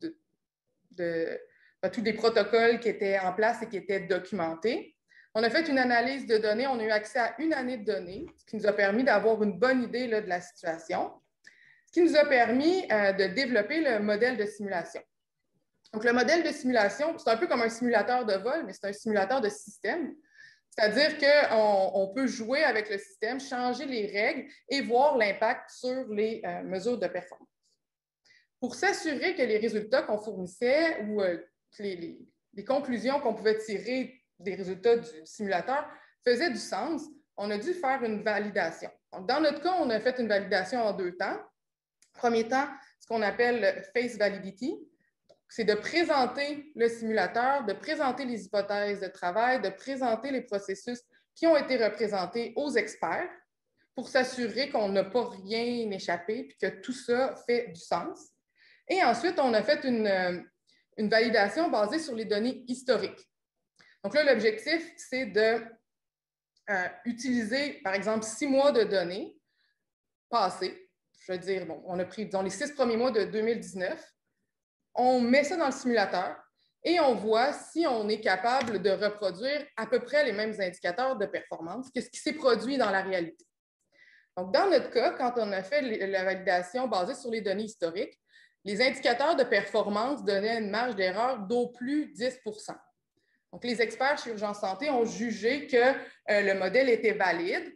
tous les protocoles qui étaient en place et qui étaient documentés. On a fait une analyse de données, on a eu accès à une année de données, ce qui nous a permis d'avoir une bonne idée là, de la situation, ce qui nous a permis de développer le modèle de simulation. Donc, le modèle de simulation, c'est un peu comme un simulateur de vol, mais c'est un simulateur de système. C'est-à-dire qu'on peut jouer avec le système, changer les règles et voir l'impact sur les mesures de performance. Pour s'assurer que les résultats qu'on fournissait ou les conclusions qu'on pouvait tirer des résultats du simulateur faisaient du sens, on a dû faire une validation. Donc, dans notre cas, on a fait une validation en 2 temps. Premier temps, ce qu'on appelle face validity, c'est de présenter le simulateur, de présenter les hypothèses de travail, de présenter les processus qui ont été représentés aux experts pour s'assurer qu'on n'a pas rien échappé et que tout ça fait du sens. Et ensuite, on a fait une validation basée sur les données historiques. Donc là, l'objectif, c'est d'utiliser, par exemple, 6 mois de données passées. Je veux dire, bon, on a pris, disons, les 6 premiers mois de 2019. On met ça dans le simulateur et on voit si on est capable de reproduire à peu près les mêmes indicateurs de performance que ce qui s'est produit dans la réalité. Donc, dans notre cas, quand on a fait la validation basée sur les données historiques, les indicateurs de performance donnaient une marge d'erreur d'au plus 10 %. Donc, les experts chez Urgence Santé ont jugé que le modèle était valide.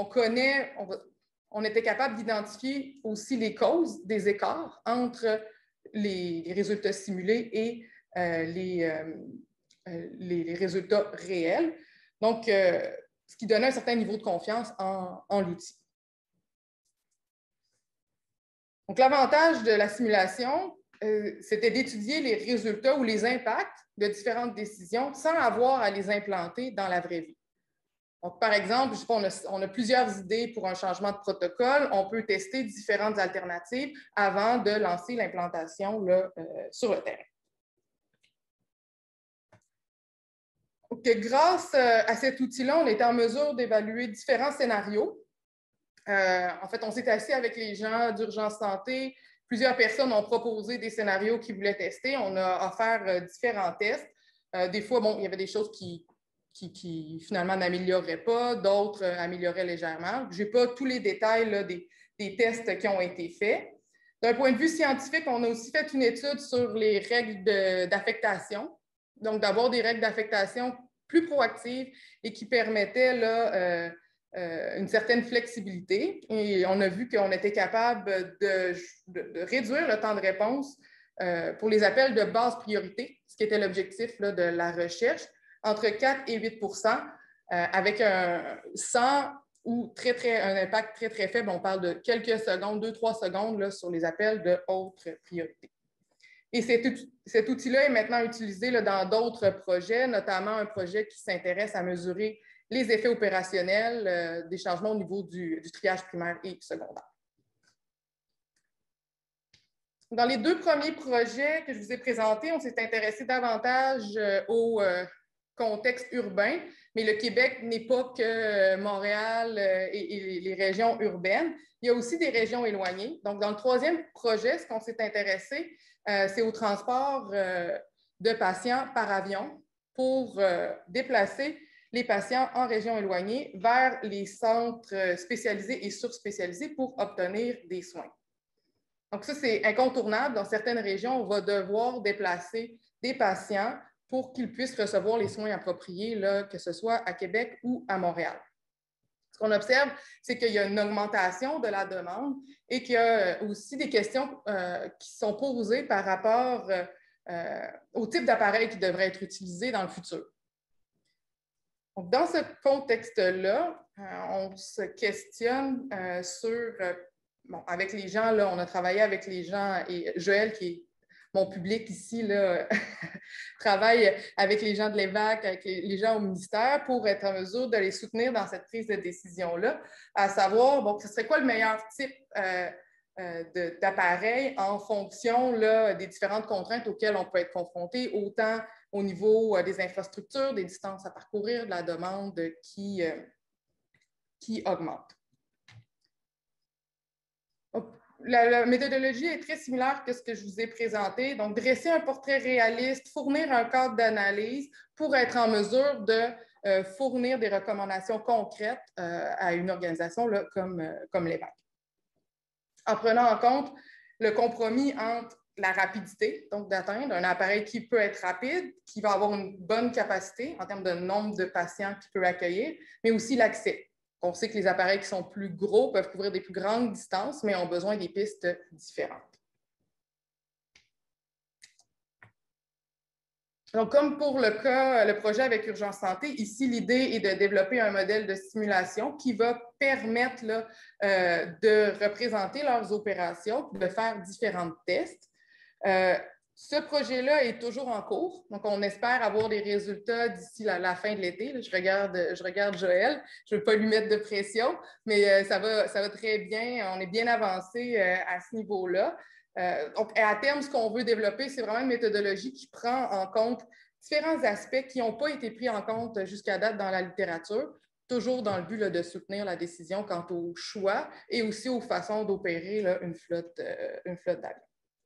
On était capable d'identifier aussi les causes des écarts entre les résultats simulés et les résultats réels. Donc, ce qui donnait un certain niveau de confiance en l'outil. Donc, l'avantage de la simulation, c'était d'étudier les résultats ou les impacts de différentes décisions sans avoir à les implanter dans la vraie vie. Donc, par exemple, je sais pas, on a plusieurs idées pour un changement de protocole. On peut tester différentes alternatives avant de lancer l'implantation sur le terrain. Donc, grâce à cet outil-là, on était en mesure d'évaluer différents scénarios. En fait, on s'est assis avec les gens d'Urgence Santé. Plusieurs personnes ont proposé des scénarios qu'ils voulaient tester. On a offert différents tests. Des fois, bon, il y avait des choses qui finalement n'amélioraient pas, d'autres amélioraient légèrement. Je n'ai pas tous les détails là, des tests qui ont été faits. D'un point de vue scientifique, on a aussi fait une étude sur les règles d'affectation, donc d'avoir des règles d'affectation plus proactives et qui permettaient là, une certaine flexibilité. Et on a vu qu'on était capable de réduire le temps de réponse pour les appels de basse priorité, ce qui était l'objectif là, de la recherche, entre 4 et 8 avec un 100 ou un impact très, très faible. On parle de quelques secondes, 2-3 secondes là, sur les appels de haute priorité. Et cet outil-là est maintenant utilisé là, dans d'autres projets, notamment un projet qui s'intéresse à mesurer les effets opérationnels des changements au niveau du triage primaire et secondaire. Dans les 2 premiers projets que je vous ai présentés, on s'est intéressé davantage au contexte urbain, mais le Québec n'est pas que Montréal et les régions urbaines. Il y a aussi des régions éloignées. Donc, dans le 3e projet, ce qu'on s'est intéressé, c'est au transport de patients par avion pour déplacer les patients en région éloignée vers les centres spécialisés et surspécialisés pour obtenir des soins. Donc, ça, c'est incontournable. Dans certaines régions, on va devoir déplacer des patients pour qu'ils puissent recevoir les soins appropriés, là, que ce soit à Québec ou à Montréal. Ce qu'on observe, c'est qu'il y a une augmentation de la demande et qu'il y a aussi des questions qui sont posées par rapport au type d'appareil qui devrait être utilisé dans le futur. Donc, dans ce contexte-là, on se questionne sur, bon, avec les gens, là, on a travaillé avec les gens, et Joël, qui est mon public ici, là, travaille avec les gens de l'EVAC, avec les gens au ministère pour être en mesure de les soutenir dans cette prise de décision-là, à savoir, bon, ce serait quoi le meilleur type d'appareil en fonction là, des différentes contraintes auxquelles on peut être confronté, autant au niveau des infrastructures, des distances à parcourir, de la demande qui augmente. La méthodologie est très similaire que ce que je vous ai présenté. Donc, dresser un portrait réaliste, fournir un cadre d'analyse pour être en mesure de fournir des recommandations concrètes à une organisation là, comme l'EVAC. En prenant en compte le compromis entre la rapidité, donc d'atteindre un appareil qui peut être rapide, qui va avoir une bonne capacité en termes de nombre de patients qu'il peut accueillir, mais aussi l'accès. On sait que les appareils qui sont plus gros peuvent couvrir des plus grandes distances, mais ont besoin des pistes différentes. Donc, comme pour le projet avec Urgence Santé, ici, l'idée est de développer un modèle de simulation qui va permettre là, de représenter leurs opérations, de faire différents tests. Ce projet-là est toujours en cours, donc on espère avoir des résultats d'ici la fin de l'été. Je regarde Joël, je ne veux pas lui mettre de pression, mais ça va très bien, on est bien avancé à ce niveau-là. Donc, à terme, ce qu'on veut développer, c'est vraiment une méthodologie qui prend en compte différents aspects qui n'ont pas été pris en compte jusqu'à date dans la littérature, toujours dans le but là, de soutenir la décision quant au choix et aussi aux façons d'opérer une flotte d'avions.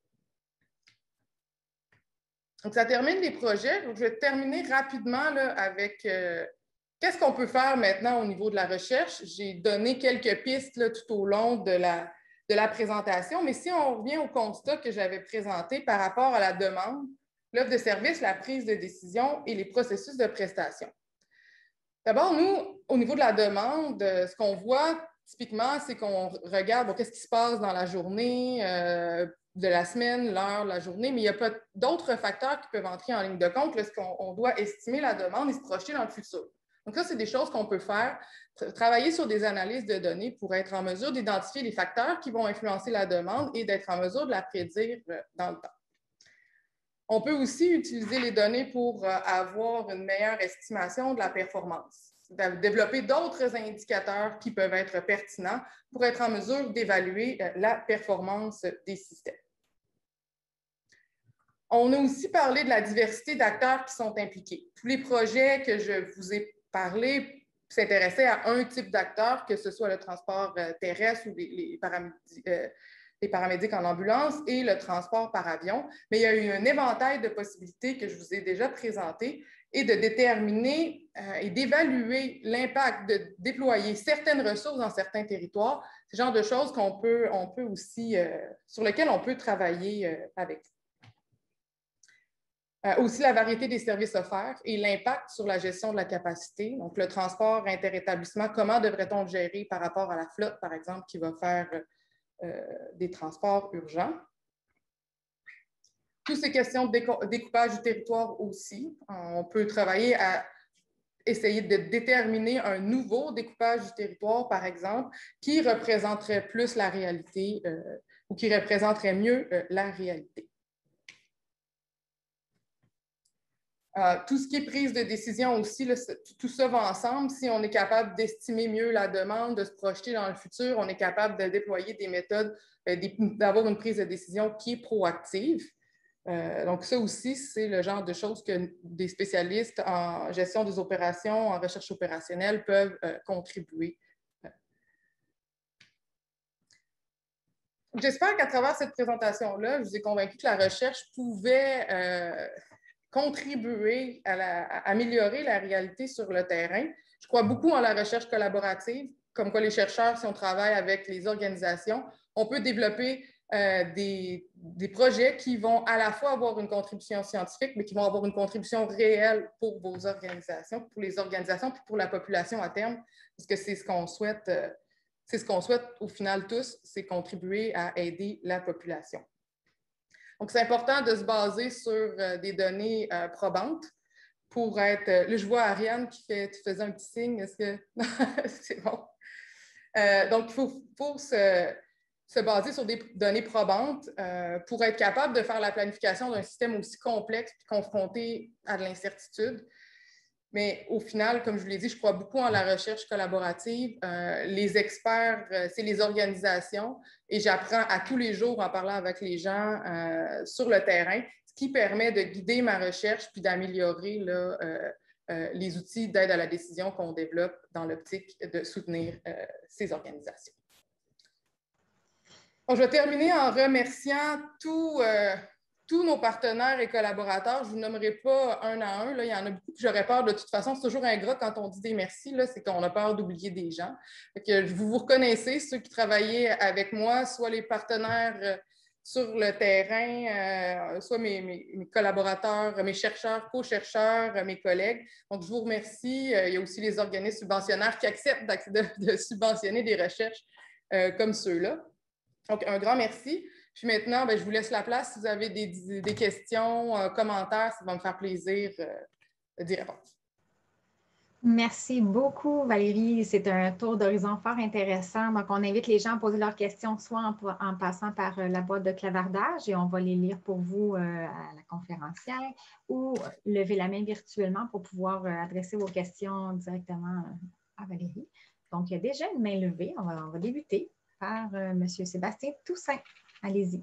Donc, ça termine les projets. Donc, je vais terminer rapidement là, avec qu'est-ce qu'on peut faire maintenant au niveau de la recherche. J'ai donné quelques pistes là, tout au long de la présentation, mais si on revient au constat que j'avais présenté par rapport à la demande, l'offre de service, la prise de décision et les processus de prestation. D'abord, nous, au niveau de la demande, ce qu'on voit typiquement, c'est qu'on regarde qu'est-ce qui se passe dans la journée, de la semaine, l'heure, la journée, mais il y a pas d'autres facteurs qui peuvent entrer en ligne de compte lorsqu'on doit estimer la demande et se projeter dans le futur. Donc ça, c'est des choses qu'on peut faire, travailler sur des analyses de données pour être en mesure d'identifier les facteurs qui vont influencer la demande et d'être en mesure de la prédire dans le temps. On peut aussi utiliser les données pour avoir une meilleure estimation de la performance, développer d'autres indicateurs qui peuvent être pertinents pour être en mesure d'évaluer la performance des systèmes. On a aussi parlé de la diversité d'acteurs qui sont impliqués. Tous les projets que je vous ai parlé s'intéressaient à un type d'acteur, que ce soit le transport terrestre ou les paramédics en ambulance et le transport par avion. Mais il y a eu un éventail de possibilités que je vous ai déjà présentées et de déterminer et d'évaluer l'impact de déployer certaines ressources dans certains territoires, ce genre de choses qu'on peut aussi, sur lesquelles on peut travailler avec. Aussi la variété des services offerts et l'impact sur la gestion de la capacité. Donc, le transport interétablissement, comment devrait-on le gérer par rapport à la flotte, par exemple, qui va faire des transports urgents. Toutes ces questions de découpage du territoire aussi. On peut travailler à essayer de déterminer un nouveau découpage du territoire, par exemple, qui représenterait plus la réalité ou qui représenterait mieux la réalité. Tout ce qui est prise de décision aussi, là, tout ça va ensemble. Si on est capable d'estimer mieux la demande, de se projeter dans le futur, on est capable de déployer des méthodes, d'avoir une prise de décision qui est proactive. Donc ça aussi, c'est le genre de choses que des spécialistes en gestion des opérations, en recherche opérationnelle peuvent contribuer. J'espère qu'à travers cette présentation-là, je vous ai convaincu que la recherche pouvait contribuer à améliorer la réalité sur le terrain. Je crois beaucoup en la recherche collaborative, comme quoi les chercheurs, si on travaille avec les organisations, on peut développer des projets qui vont à la fois avoir une contribution scientifique, mais qui vont avoir une contribution réelle pour vos organisations, pour les organisations, puis pour la population à terme, parce que c'est ce qu'on souhaite, au final tous, c'est contribuer à aider la population. Donc, c'est important de se baser sur des données probantes pour être... là, je vois Ariane qui faisait un petit signe. Est-ce que... c'est bon. Donc, il faut se baser sur des données probantes pour être capable de faire la planification d'un système aussi complexe et confronté à de l'incertitude. Mais au final, comme je vous l'ai dit, je crois beaucoup en la recherche collaborative. Les experts, c'est les organisations et j'apprends à tous les jours en parlant avec les gens sur le terrain, ce qui permet de guider ma recherche puis d'améliorer les outils d'aide à la décision qu'on développe dans l'optique de soutenir ces organisations. Donc, je vais terminer en remerciant tous nos partenaires et collaborateurs. Je ne vous nommerai pas un à un. Là, il y en a beaucoup. J'aurais peur de toute façon. C'est toujours ingrat quand on dit des merci. C'est qu'on a peur d'oublier des gens. Vous reconnaissez, ceux qui travaillaient avec moi, soit les partenaires sur le terrain, soit mes collaborateurs, mes chercheurs, co-chercheurs, mes collègues. Donc, je vous remercie. Il y a aussi les organismes subventionnaires qui acceptent de subventionner des recherches comme ceux-là. Donc, un grand merci. Puis maintenant, je vous laisse la place. Si vous avez des questions, commentaires, ça va me faire plaisir d'y répondre. Merci beaucoup, Valérie. C'est un tour d'horizon fort intéressant. Donc, on invite les gens à poser leurs questions, soit en passant par la boîte de clavardage, et on va les lire pour vous à la conférencière, ou lever la main virtuellement pour pouvoir adresser vos questions directement à Valérie. Donc, il y a déjà une main levée. On va débuter par M. Sébastien Toussaint. Allez-y.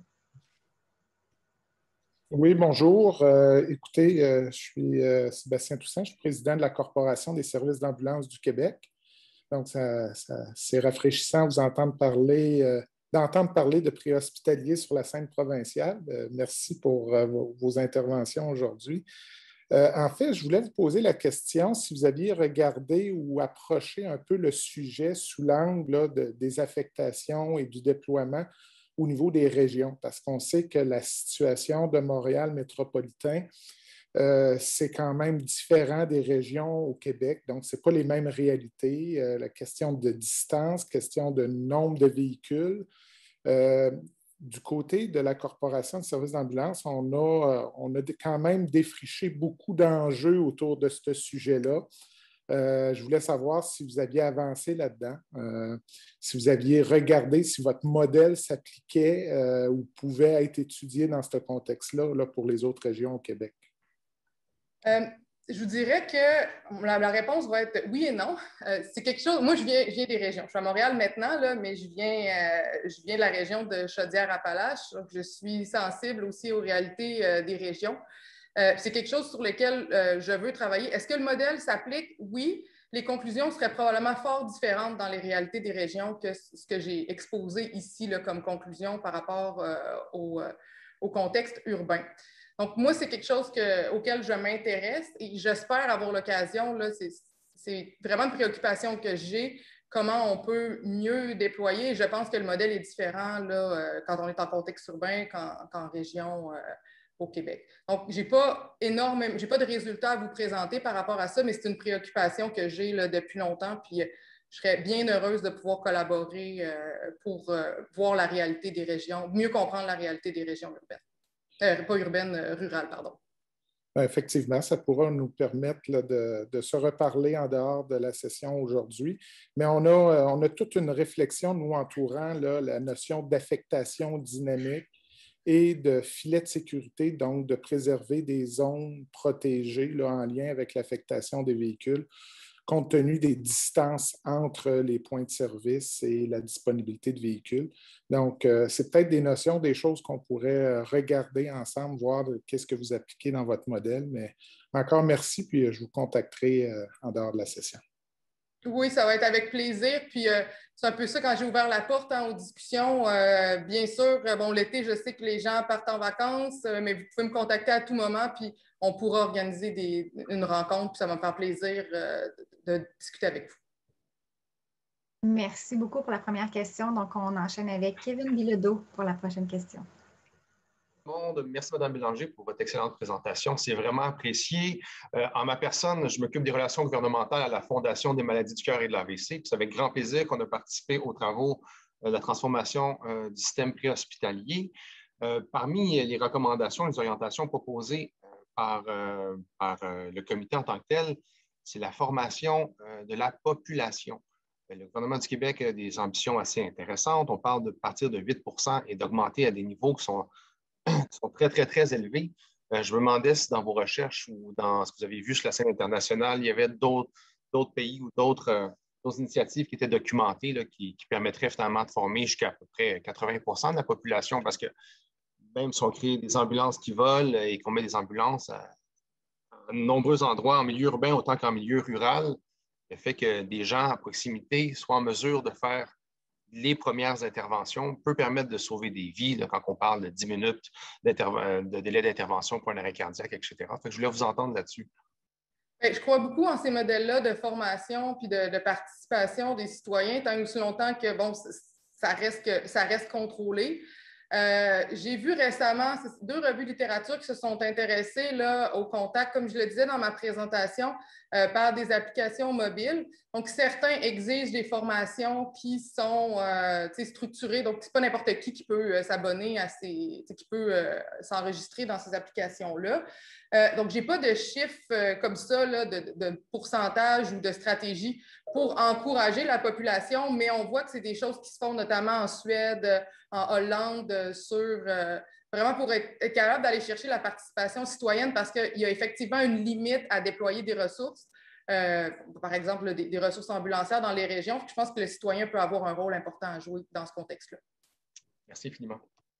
Oui, bonjour. Écoutez, je suis Sébastien Toussaint, je suis président de la Corporation des services d'ambulance du Québec. Donc, c'est rafraîchissant de vous entendre parler, de préhospitaliers sur la scène provinciale. Merci pour vos interventions aujourd'hui. En fait, je voulais vous poser la question si vous aviez regardé ou approché un peu le sujet sous l'angle des affectations et du déploiement au niveau des régions, parce qu'on sait que la situation de Montréal métropolitain, c'est quand même différent des régions au Québec, donc ce n'est pas les mêmes réalités. La question de distance, question de nombre de véhicules. Du côté de la Corporation de services d'ambulance, on a quand même défriché beaucoup d'enjeux autour de ce sujet-là. Je voulais savoir si vous aviez avancé là-dedans, si vous aviez regardé si votre modèle s'appliquait ou pouvait être étudié dans ce contexte-là là, pour les autres régions au Québec. Je vous dirais que la réponse va être oui et non. C'est quelque chose. Moi, je viens des régions. Je suis à Montréal maintenant, là, mais je viens de la région de Chaudière-Appalaches. Donc, je suis sensible aussi aux réalités des régions. C'est quelque chose sur lequel je veux travailler. Est-ce que le modèle s'applique? Oui. Les conclusions seraient probablement fort différentes dans les réalités des régions que ce que j'ai exposé ici là, comme conclusion par rapport au contexte urbain. Donc, moi, c'est quelque chose auquel je m'intéresse et j'espère avoir l'occasion, c'est vraiment une préoccupation que j'ai, comment on peut mieux déployer. Je pense que le modèle est différent là, quand on est en contexte urbain qu'en région au Québec. Donc, je n'ai pas de résultats à vous présenter par rapport à ça, mais c'est une préoccupation que j'ai là, depuis longtemps, puis je serais bien heureuse de pouvoir collaborer pour voir la réalité des régions, mieux comprendre la réalité des régions urbaines. Pas urbaine, rurale, pardon. Effectivement, ça pourra nous permettre là, de se reparler en dehors de la session aujourd'hui. Mais on a toute une réflexion, nous, entourant là, la notion d'affectation dynamique et de filet de sécurité, donc de préserver des zones protégées là, en lien avec l'affectation des véhicules, compte tenu des distances entre les points de service et la disponibilité de véhicules. Donc, c'est peut-être des notions, des choses qu'on pourrait regarder ensemble, voir qu'est-ce que vous appliquez dans votre modèle. Mais encore merci, puis je vous contacterai en dehors de la session. Oui, ça va être avec plaisir. Puis c'est un peu ça quand j'ai ouvert la porte aux discussions. Bien sûr, bon, l'été, je sais que les gens partent en vacances, mais vous pouvez me contacter à tout moment, puis on pourra organiser une rencontre, puis ça va me faire plaisir de discuter avec vous. Merci beaucoup pour la première question. Donc, on enchaîne avec Kevin Bilodeau pour la prochaine question. Merci, Mme Bélanger, pour votre excellente présentation. C'est vraiment apprécié. En ma personne, je m'occupe des relations gouvernementales à la Fondation des maladies du cœur et de l'AVC. C'est avec grand plaisir qu'on a participé aux travaux de la transformation du système préhospitalier. Parmi les recommandations, les orientations proposées par le comité en tant que tel, c'est la formation de la population. Le gouvernement du Québec a des ambitions assez intéressantes. On parle de partir de 8 et d'augmenter à des niveaux qui sont très, très, très élevés. Je me demandais si dans vos recherches ou dans ce que vous avez vu sur la scène internationale, il y avait d'autres pays ou d'autres initiatives qui étaient documentées là, qui permettraient finalement de former jusqu'à peu près 80 de la population, parce que même si on crée des ambulances qui volent et qu'on met des ambulances à de nombreux endroits en milieu urbain autant qu'en milieu rural, le fait que des gens à proximité soient en mesure de faire les premières interventions peut permettre de sauver des vies, là, quand on parle de 10 minutes de délai d'intervention pour un arrêt cardiaque, etc. Fait que je voulais vous entendre là-dessus. Je crois beaucoup en ces modèles-là de formation puis de participation des citoyens, tant aussi longtemps que bon, ça reste contrôlé. J'ai vu récemment 2 revues de littérature qui se sont intéressées là, au contact, comme je le disais dans ma présentation, par des applications mobiles. Donc, certains exigent des formations qui sont structurées. Donc, ce n'est pas n'importe qui peut s'abonner à qui peut s'enregistrer dans ces applications-là. Donc, je n'ai pas de chiffres comme ça, là, de pourcentage ou de stratégie pour encourager la population, mais on voit que c'est des choses qui se font notamment en Suède, en Hollande, vraiment pour être capable d'aller chercher la participation citoyenne, parce qu'il y a effectivement une limite à déployer des ressources, par exemple des ressources ambulancières dans les régions. Je pense que le citoyen peut avoir un rôle important à jouer dans ce contexte-là. Merci infiniment.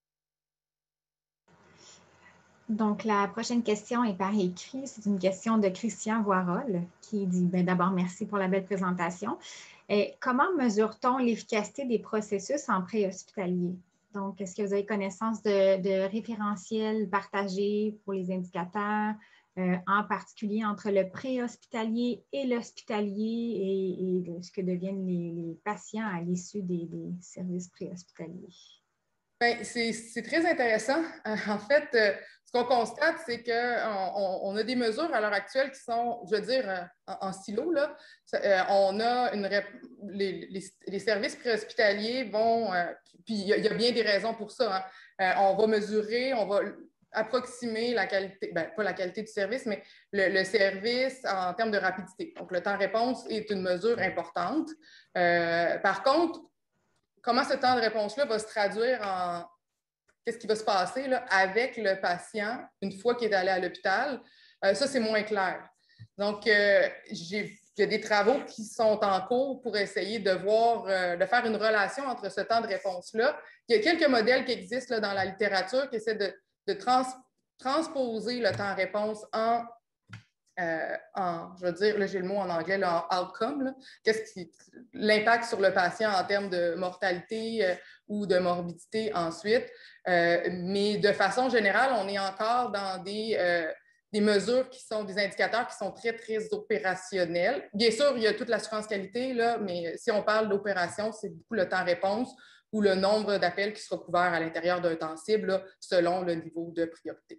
Donc, la prochaine question est par écrit. C'est une question de Christian Voirol qui dit d'abord, merci pour la belle présentation. Comment mesure-t-on l'efficacité des processus en préhospitalier? Donc, est-ce que vous avez connaissance de référentiels partagés pour les indicateurs, en particulier entre le préhospitalier et l'hospitalier et ce que deviennent les patients à l'issue des services préhospitaliers? C'est très intéressant. En fait, ce qu'on constate, c'est qu'on a des mesures à l'heure actuelle qui sont, je veux dire, en silo. Là. On a les services préhospitaliers vont, puis il y a bien des raisons pour ça. Hein. On va mesurer, on va approximer la qualité, pas la qualité du service, mais le service en termes de rapidité. Donc, le temps-réponse est une mesure importante. Par contre, comment ce temps de réponse-là va se traduire en qu'est-ce qui va se passer là, avec le patient une fois qu'il est allé à l'hôpital, ça, c'est moins clair. Donc, il y a des travaux qui sont en cours pour essayer de voir, de faire une relation entre ce temps de réponse-là. Il y a quelques modèles qui existent là, dans la littérature qui essaient de transposer le temps de réponse je veux dire, là j'ai le mot en anglais, là, en outcome, l'impact sur le patient en termes de mortalité ou de morbidité ensuite. Mais de façon générale, on est encore dans des mesures qui sont des indicateurs qui sont très, très opérationnels. Bien sûr, il y a toute l'assurance qualité, là, mais si on parle d'opération, c'est beaucoup le temps-réponse ou le nombre d'appels qui sera couvert à l'intérieur d'un temps cible là, selon le niveau de priorité.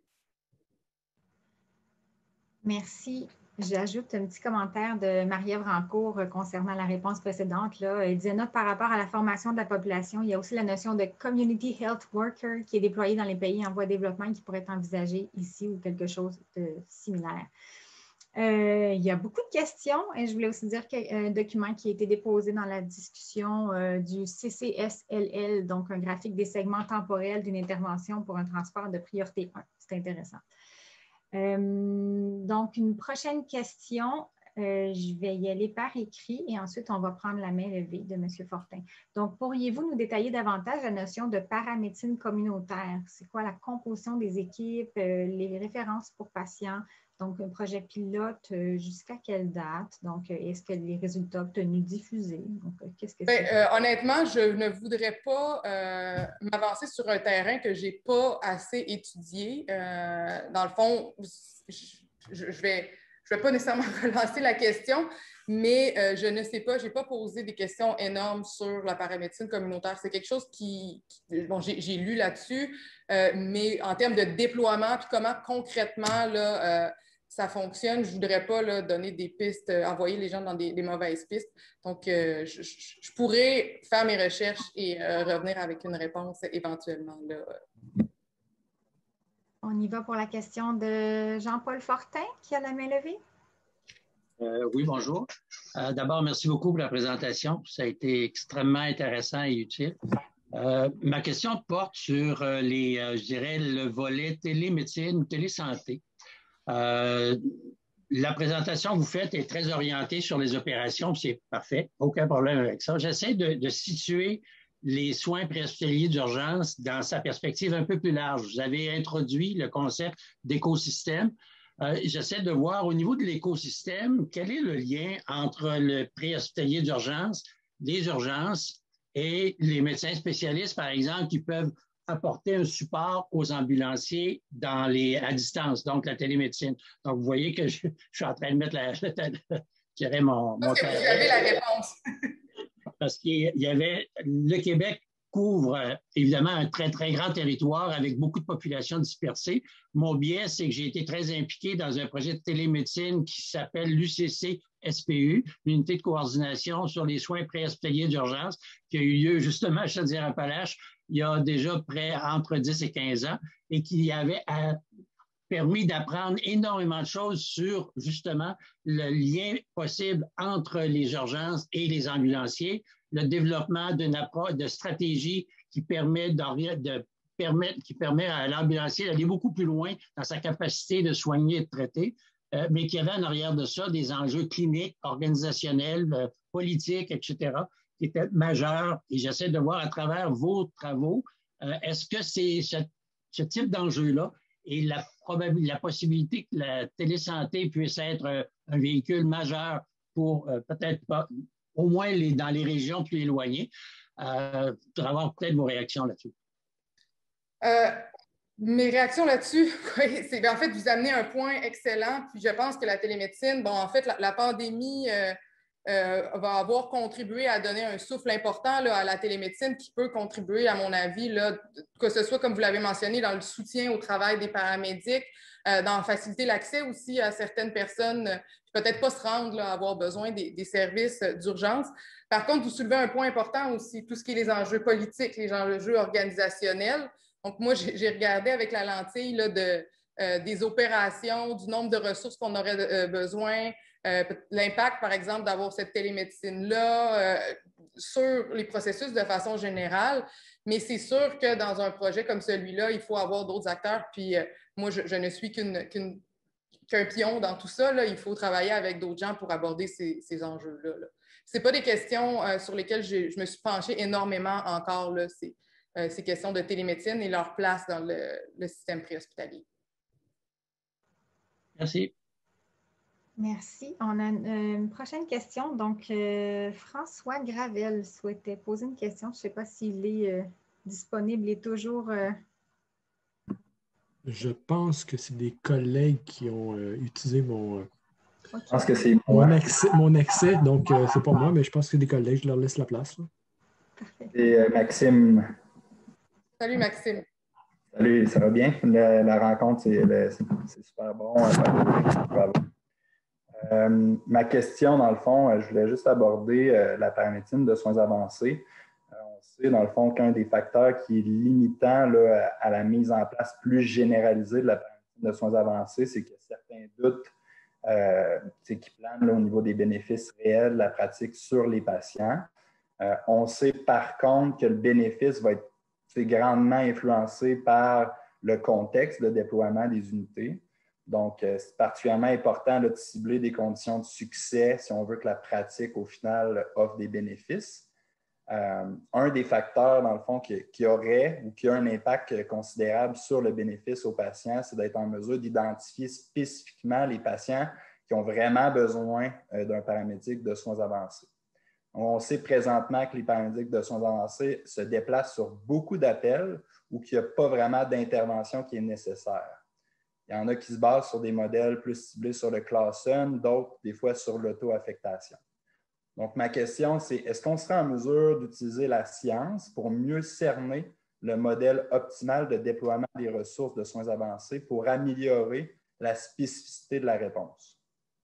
Merci. J'ajoute un petit commentaire de Marie-Ève Rancourt concernant la réponse précédente. Là. Elle disait note par rapport à la formation de la population, il y a aussi la notion de Community Health Worker qui est déployée dans les pays en voie de développement et qui pourrait être envisagée ici ou quelque chose de similaire. Il y a beaucoup de questions et je voulais aussi dire qu'un document qui a été déposé dans la discussion du CCSLL, donc un graphique des segments temporels d'une intervention pour un transport de priorité 1. C'est intéressant. Donc, une prochaine question, je vais y aller par écrit et ensuite, on va prendre la main levée de M. Fortin. Donc, pourriez-vous nous détailler davantage la notion de paramédecine communautaire? C'est quoi la composition des équipes, les références pour patients? Donc, un projet pilote, jusqu'à quelle date? Donc, est-ce que les résultats obtenus diffusés? Donc, qu'est-ce que c'est? Honnêtement, je ne voudrais pas m'avancer sur un terrain que je n'ai pas assez étudié. Dans le fond, je vais je ne vais pas nécessairement relancer la question, mais je ne sais pas, je n'ai pas posé des questions énormes sur la paramédecine communautaire. C'est quelque chose bon, j'ai lu là-dessus, mais en termes de déploiement, puis comment concrètement là, ça fonctionne, je ne voudrais pas là, donner des pistes, envoyer les gens dans des mauvaises pistes. Donc, je pourrais faire mes recherches et revenir avec une réponse éventuellement. Là. On y va pour la question de Jean-Paul Fortin qui a la main levée. Oui, bonjour. D'abord, merci beaucoup pour la présentation. Ça a été extrêmement intéressant et utile. Ma question porte sur je dirais, le volet télémédecine, télésanté. La présentation que vous faites est très orientée sur les opérations, c'est parfait, aucun problème avec ça. J'essaie de situer les soins préhospitaliers d'urgence dans sa perspective un peu plus large. Vous avez introduit le concept d'écosystème. J'essaie de voir au niveau de l'écosystème, quel est le lien entre le préhospitalier d'urgence, les urgences et les médecins spécialistes, par exemple, qui peuvent apporter un support aux ambulanciers à distance, donc la télémédecine. Donc, vous voyez que je suis en train de mettre je dirais mon Est-ce que vous avez la réponse? Parce qu'il y avait, le Québec couvre évidemment un très, très grand territoire avec beaucoup de populations dispersées. Mon biais, c'est que j'ai été très impliqué dans un projet de télémédecine qui s'appelle l'UCC-SPU, l'unité de coordination sur les soins préhospitaliers d'urgence, qui a eu lieu justement à Chaudière-Appalaches il y a déjà entre 10 et 15 ans et qui avait permis d'apprendre énormément de choses sur justement le lien possible entre les urgences et les ambulanciers, le développement d'une approche de stratégie qui permet à l'ambulancier d'aller beaucoup plus loin dans sa capacité de soigner et de traiter, mais qui avait en arrière de ça des enjeux cliniques, organisationnels, politiques, etc., qui étaient majeurs. Et j'essaie de voir à travers vos travaux, est-ce que c'est ce type d'enjeu-là et la possibilité que la télésanté puisse être un véhicule majeur pour peut-être pas, au moins dans les régions plus éloignées, pour avoir peut-être vos réactions là-dessus. Mes réactions là-dessus, oui, c'est en fait, vous amenez un point excellent, puis je pense que la télémédecine, bon, en fait, la pandémie va avoir contribué à donner un souffle important là, à la télémédecine qui peut contribuer, à mon avis, là, que ce soit, comme vous l'avez mentionné, dans le soutien au travail des paramédics, dans faciliter l'accès aussi à certaines personnes qui peut-être pas se rendre là, à avoir besoin des services d'urgence. Par contre, vous soulevez un point important aussi, tout ce qui est les enjeux politiques, les enjeux organisationnels. Donc, moi, j'ai regardé avec la lentille là, des opérations, du nombre de ressources qu'on aurait besoin, l'impact, par exemple, d'avoir cette télémédecine-là sur les processus de façon générale. Mais c'est sûr que dans un projet comme celui-là, il faut avoir d'autres acteurs. Puis moi, je ne suis qu'un pion dans tout ça. Là. Il faut travailler avec d'autres gens pour aborder ces enjeux-là. Là. Ce n'est pas des questions sur lesquelles je me suis penchée énormément encore, là, ces questions de télémédecine et leur place dans le système préhospitalier. Merci. Merci. On a une prochaine question. Donc, François Gravel souhaitait poser une question. Je ne sais pas s'il est disponible et toujours... Je pense que c'est des collègues qui ont utilisé mon... Okay. Je pense que c'est mon accès. Donc, c'est pas moi, mais je pense que c'est des collègues. Je leur laisse la place. Là. Parfait. Et Maxime. Salut, Maxime. Salut, ça va bien? La rencontre, c'est super bon. Bravo. Ma question, dans le fond, je voulais juste aborder la paramédecine de soins avancés. On sait, dans le fond, qu'un des facteurs qui est limitant là, à la mise en place plus généralisée de la paramédecine de soins avancés, c'est qu'il y a certains doutes qui planent là, au niveau des bénéfices réels de la pratique sur les patients. On sait par contre que le bénéfice va être grandement influencé par le contexte de déploiement des unités. Donc, c'est particulièrement important là, de cibler des conditions de succès si on veut que la pratique, au final, offre des bénéfices. Un des facteurs, dans le fond, qui aurait ou qui a un impact considérable sur le bénéfice aux patients, c'est d'être en mesure d'identifier spécifiquement les patients qui ont vraiment besoin d'un paramédic de soins avancés. On sait présentement que les paramédics de soins avancés se déplacent sur beaucoup d'appels ou qu'il n'y a pas vraiment d'intervention qui est nécessaire. Il y en a qui se basent sur des modèles plus ciblés sur le Claussen, d'autres, des fois, sur l'auto-affectation. Donc, ma question, c'est est-ce qu'on serait en mesure d'utiliser la science pour mieux cerner le modèle optimal de déploiement des ressources de soins avancés pour améliorer la spécificité de la réponse?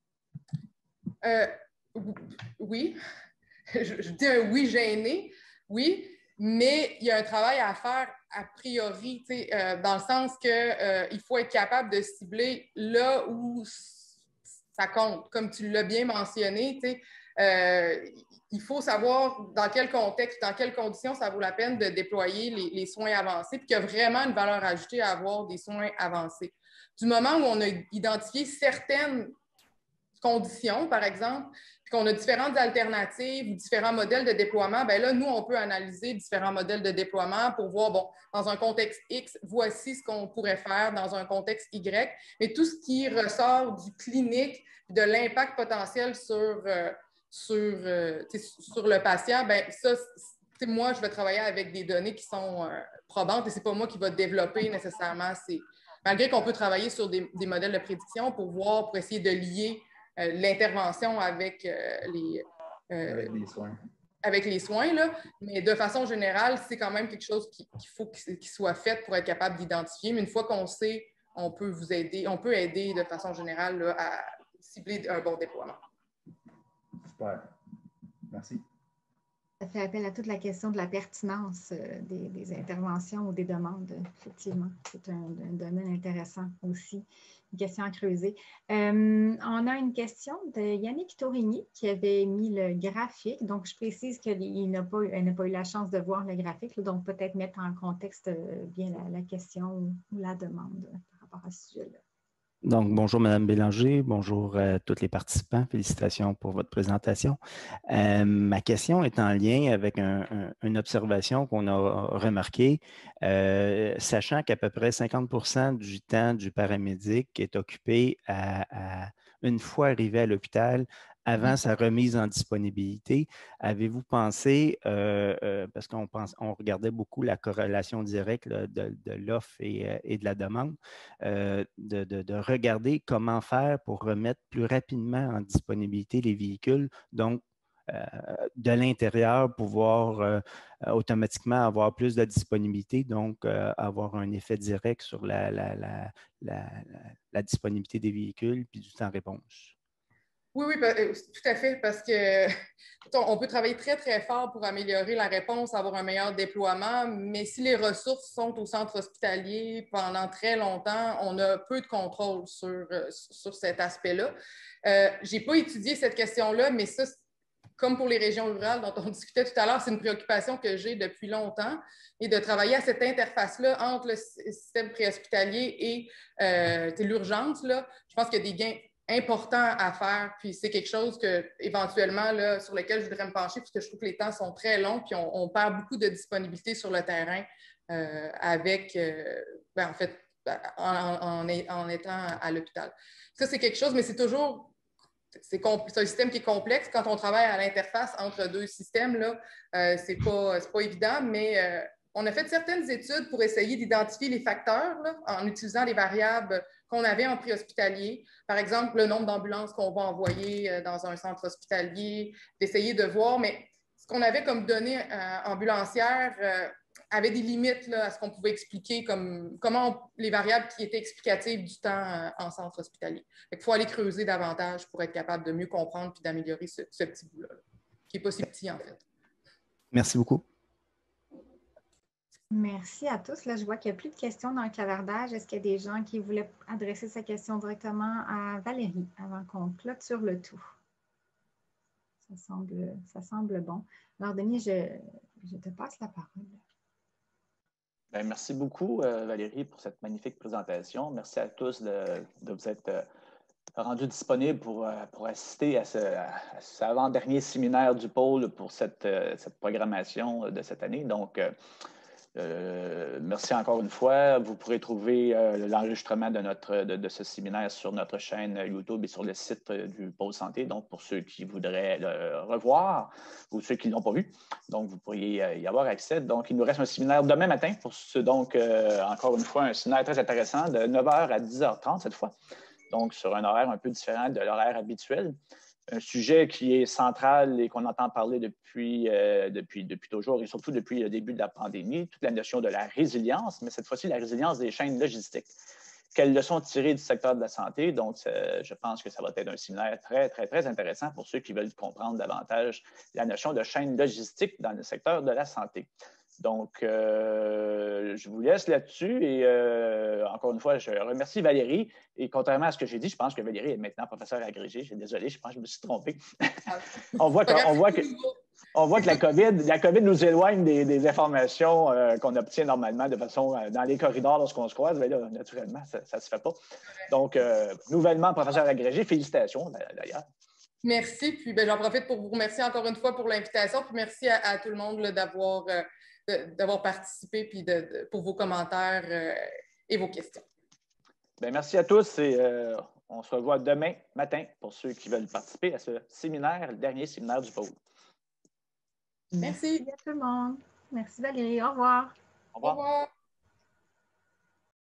Oui. Je dis un oui gêné, oui, mais il y a un travail à faire a priori, dans le sens qu'il faut être capable de cibler là où ça compte. Comme tu l'as bien mentionné, il faut savoir dans quel contexte, dans quelles conditions ça vaut la peine de déployer les soins avancés, puis qu'il y a vraiment une valeur ajoutée à avoir des soins avancés. Du moment où on a identifié certaines conditions, par exemple, puis qu'on a différentes alternatives ou différents modèles de déploiement, bien là, nous, on peut analyser différents modèles de déploiement pour voir, bon, dans un contexte X, voici ce qu'on pourrait faire dans un contexte Y, mais tout ce qui ressort du clinique, de l'impact potentiel sur le patient, bien ça, moi, je vais travailler avec des données qui sont probantes et ce n'est pas moi qui va développer nécessairement malgré qu'on peut travailler sur des modèles de prédiction pour voir, pour essayer de lier l'intervention avec les soins, là. Mais de façon générale, c'est quand même quelque chose qu'il faut qu'il soit fait pour être capable d'identifier. Mais une fois qu'on sait, on peut vous aider, on peut aider de façon générale là, à cibler un bon déploiement. Super. Merci. Ça fait appel à toute la question de la pertinence des interventions ou des demandes, effectivement. C'est un domaine intéressant aussi, une question à creuser. On a une question de Yannick Torigny qui avait mis le graphique. Donc, je précise qu'elle n'a pas eu la chance de voir le graphique, donc peut-être mettre en contexte bien la question ou la demande par rapport à ce sujet-là. Donc, bonjour Mme Bélanger, bonjour à tous les participants. Félicitations pour votre présentation. Ma question est en lien avec une observation qu'on a remarquée, sachant qu'à peu près 50% du temps du paramédic est occupé une fois arrivé à l'hôpital, avant sa remise en disponibilité. Avez-vous pensé, parce qu'on regardait beaucoup la corrélation directe là, de l'offre et de la demande, de regarder comment faire pour remettre plus rapidement en disponibilité les véhicules, donc de l'intérieur, pouvoir automatiquement avoir plus de disponibilité, donc avoir un effet direct sur la disponibilité des véhicules puis du temps réponse. Oui, tout à fait, parce que on peut travailler très, très fort pour améliorer la réponse, avoir un meilleur déploiement, mais si les ressources sont au centre hospitalier pendant très longtemps, on a peu de contrôle sur cet aspect-là. Je n'ai pas étudié cette question-là, mais ça, comme pour les régions rurales dont on discutait tout à l'heure, c'est une préoccupation que j'ai depuis longtemps, et de travailler à cette interface-là entre le système préhospitalier et l'urgence. Je pense qu'il y a des gains important à faire, puis c'est quelque chose que éventuellement là, sur lequel je voudrais me pencher, parce que je trouve que les temps sont très longs, puis on perd beaucoup de disponibilité sur le terrain en étant à l'hôpital. Ça, c'est quelque chose, mais c'est un système qui est complexe. Quand on travaille à l'interface entre deux systèmes, c'est pas évident, mais on a fait certaines études pour essayer d'identifier les facteurs en utilisant les variables qu'on avait en préhospitalier. Par exemple, le nombre d'ambulances qu'on va envoyer dans un centre hospitalier, d'essayer de voir, mais ce qu'on avait comme données ambulancières avait des limites à ce qu'on pouvait expliquer, comme comment les variables qui étaient explicatives du temps en centre hospitalier. Il faut aller creuser davantage pour être capable de mieux comprendre et d'améliorer ce petit bout-là, qui n'est pas si petit en fait. Merci beaucoup. Merci à tous. Là, je vois qu'il n'y a plus de questions dans le clavardage. Est-ce qu'il y a des gens qui voulaient adresser ces questions directement à Valérie avant qu'on clôture le tout? Ça semble bon. Alors, Denis, je te passe la parole. Bien, merci beaucoup, Valérie, pour cette magnifique présentation. Merci à tous de vous être rendus disponibles pour assister à cet avant-dernier séminaire du pôle pour cette programmation de cette année. Donc, Merci encore une fois. Vous pourrez trouver l'enregistrement de ce séminaire sur notre chaîne YouTube et sur le site du Pôle Santé, donc pour ceux qui voudraient le revoir ou ceux qui ne l'ont pas vu. Donc, vous pourriez y avoir accès. Donc, il nous reste un séminaire demain matin pour ceux, donc, encore une fois, un séminaire très intéressant de 9h à 10h30 cette fois. Donc, sur un horaire un peu différent de l'horaire habituel. Un sujet qui est central et qu'on entend parler depuis toujours et surtout depuis le début de la pandémie, toute la notion de la résilience, mais cette fois-ci, la résilience des chaînes logistiques. Quelles leçons tirer du secteur de la santé? Donc, je pense que ça va être un séminaire très, très, très intéressant pour ceux qui veulent comprendre davantage la notion de chaîne logistique dans le secteur de la santé. Donc, je vous laisse là-dessus et encore une fois, je remercie Valérie. Et contrairement à ce que j'ai dit, je pense que Valérie est maintenant professeure agrégée. Je suis désolé, je pense que je me suis trompé. on voit que la COVID nous éloigne des informations qu'on obtient normalement de façon dans les corridors lorsqu'on se croise. Mais là, naturellement, ça ne se fait pas. Donc, nouvellement professeur agrégé, félicitations d'ailleurs. Merci. Puis j'en profite pour vous remercier encore une fois pour l'invitation. Puis merci à tout le monde d'avoir participé puis pour vos commentaires et vos questions. Bien, merci à tous et on se revoit demain matin pour ceux qui veulent participer à ce séminaire, le dernier séminaire du pôle. Merci. Merci à tout le monde. Merci Valérie. Au revoir. Au revoir. Au revoir.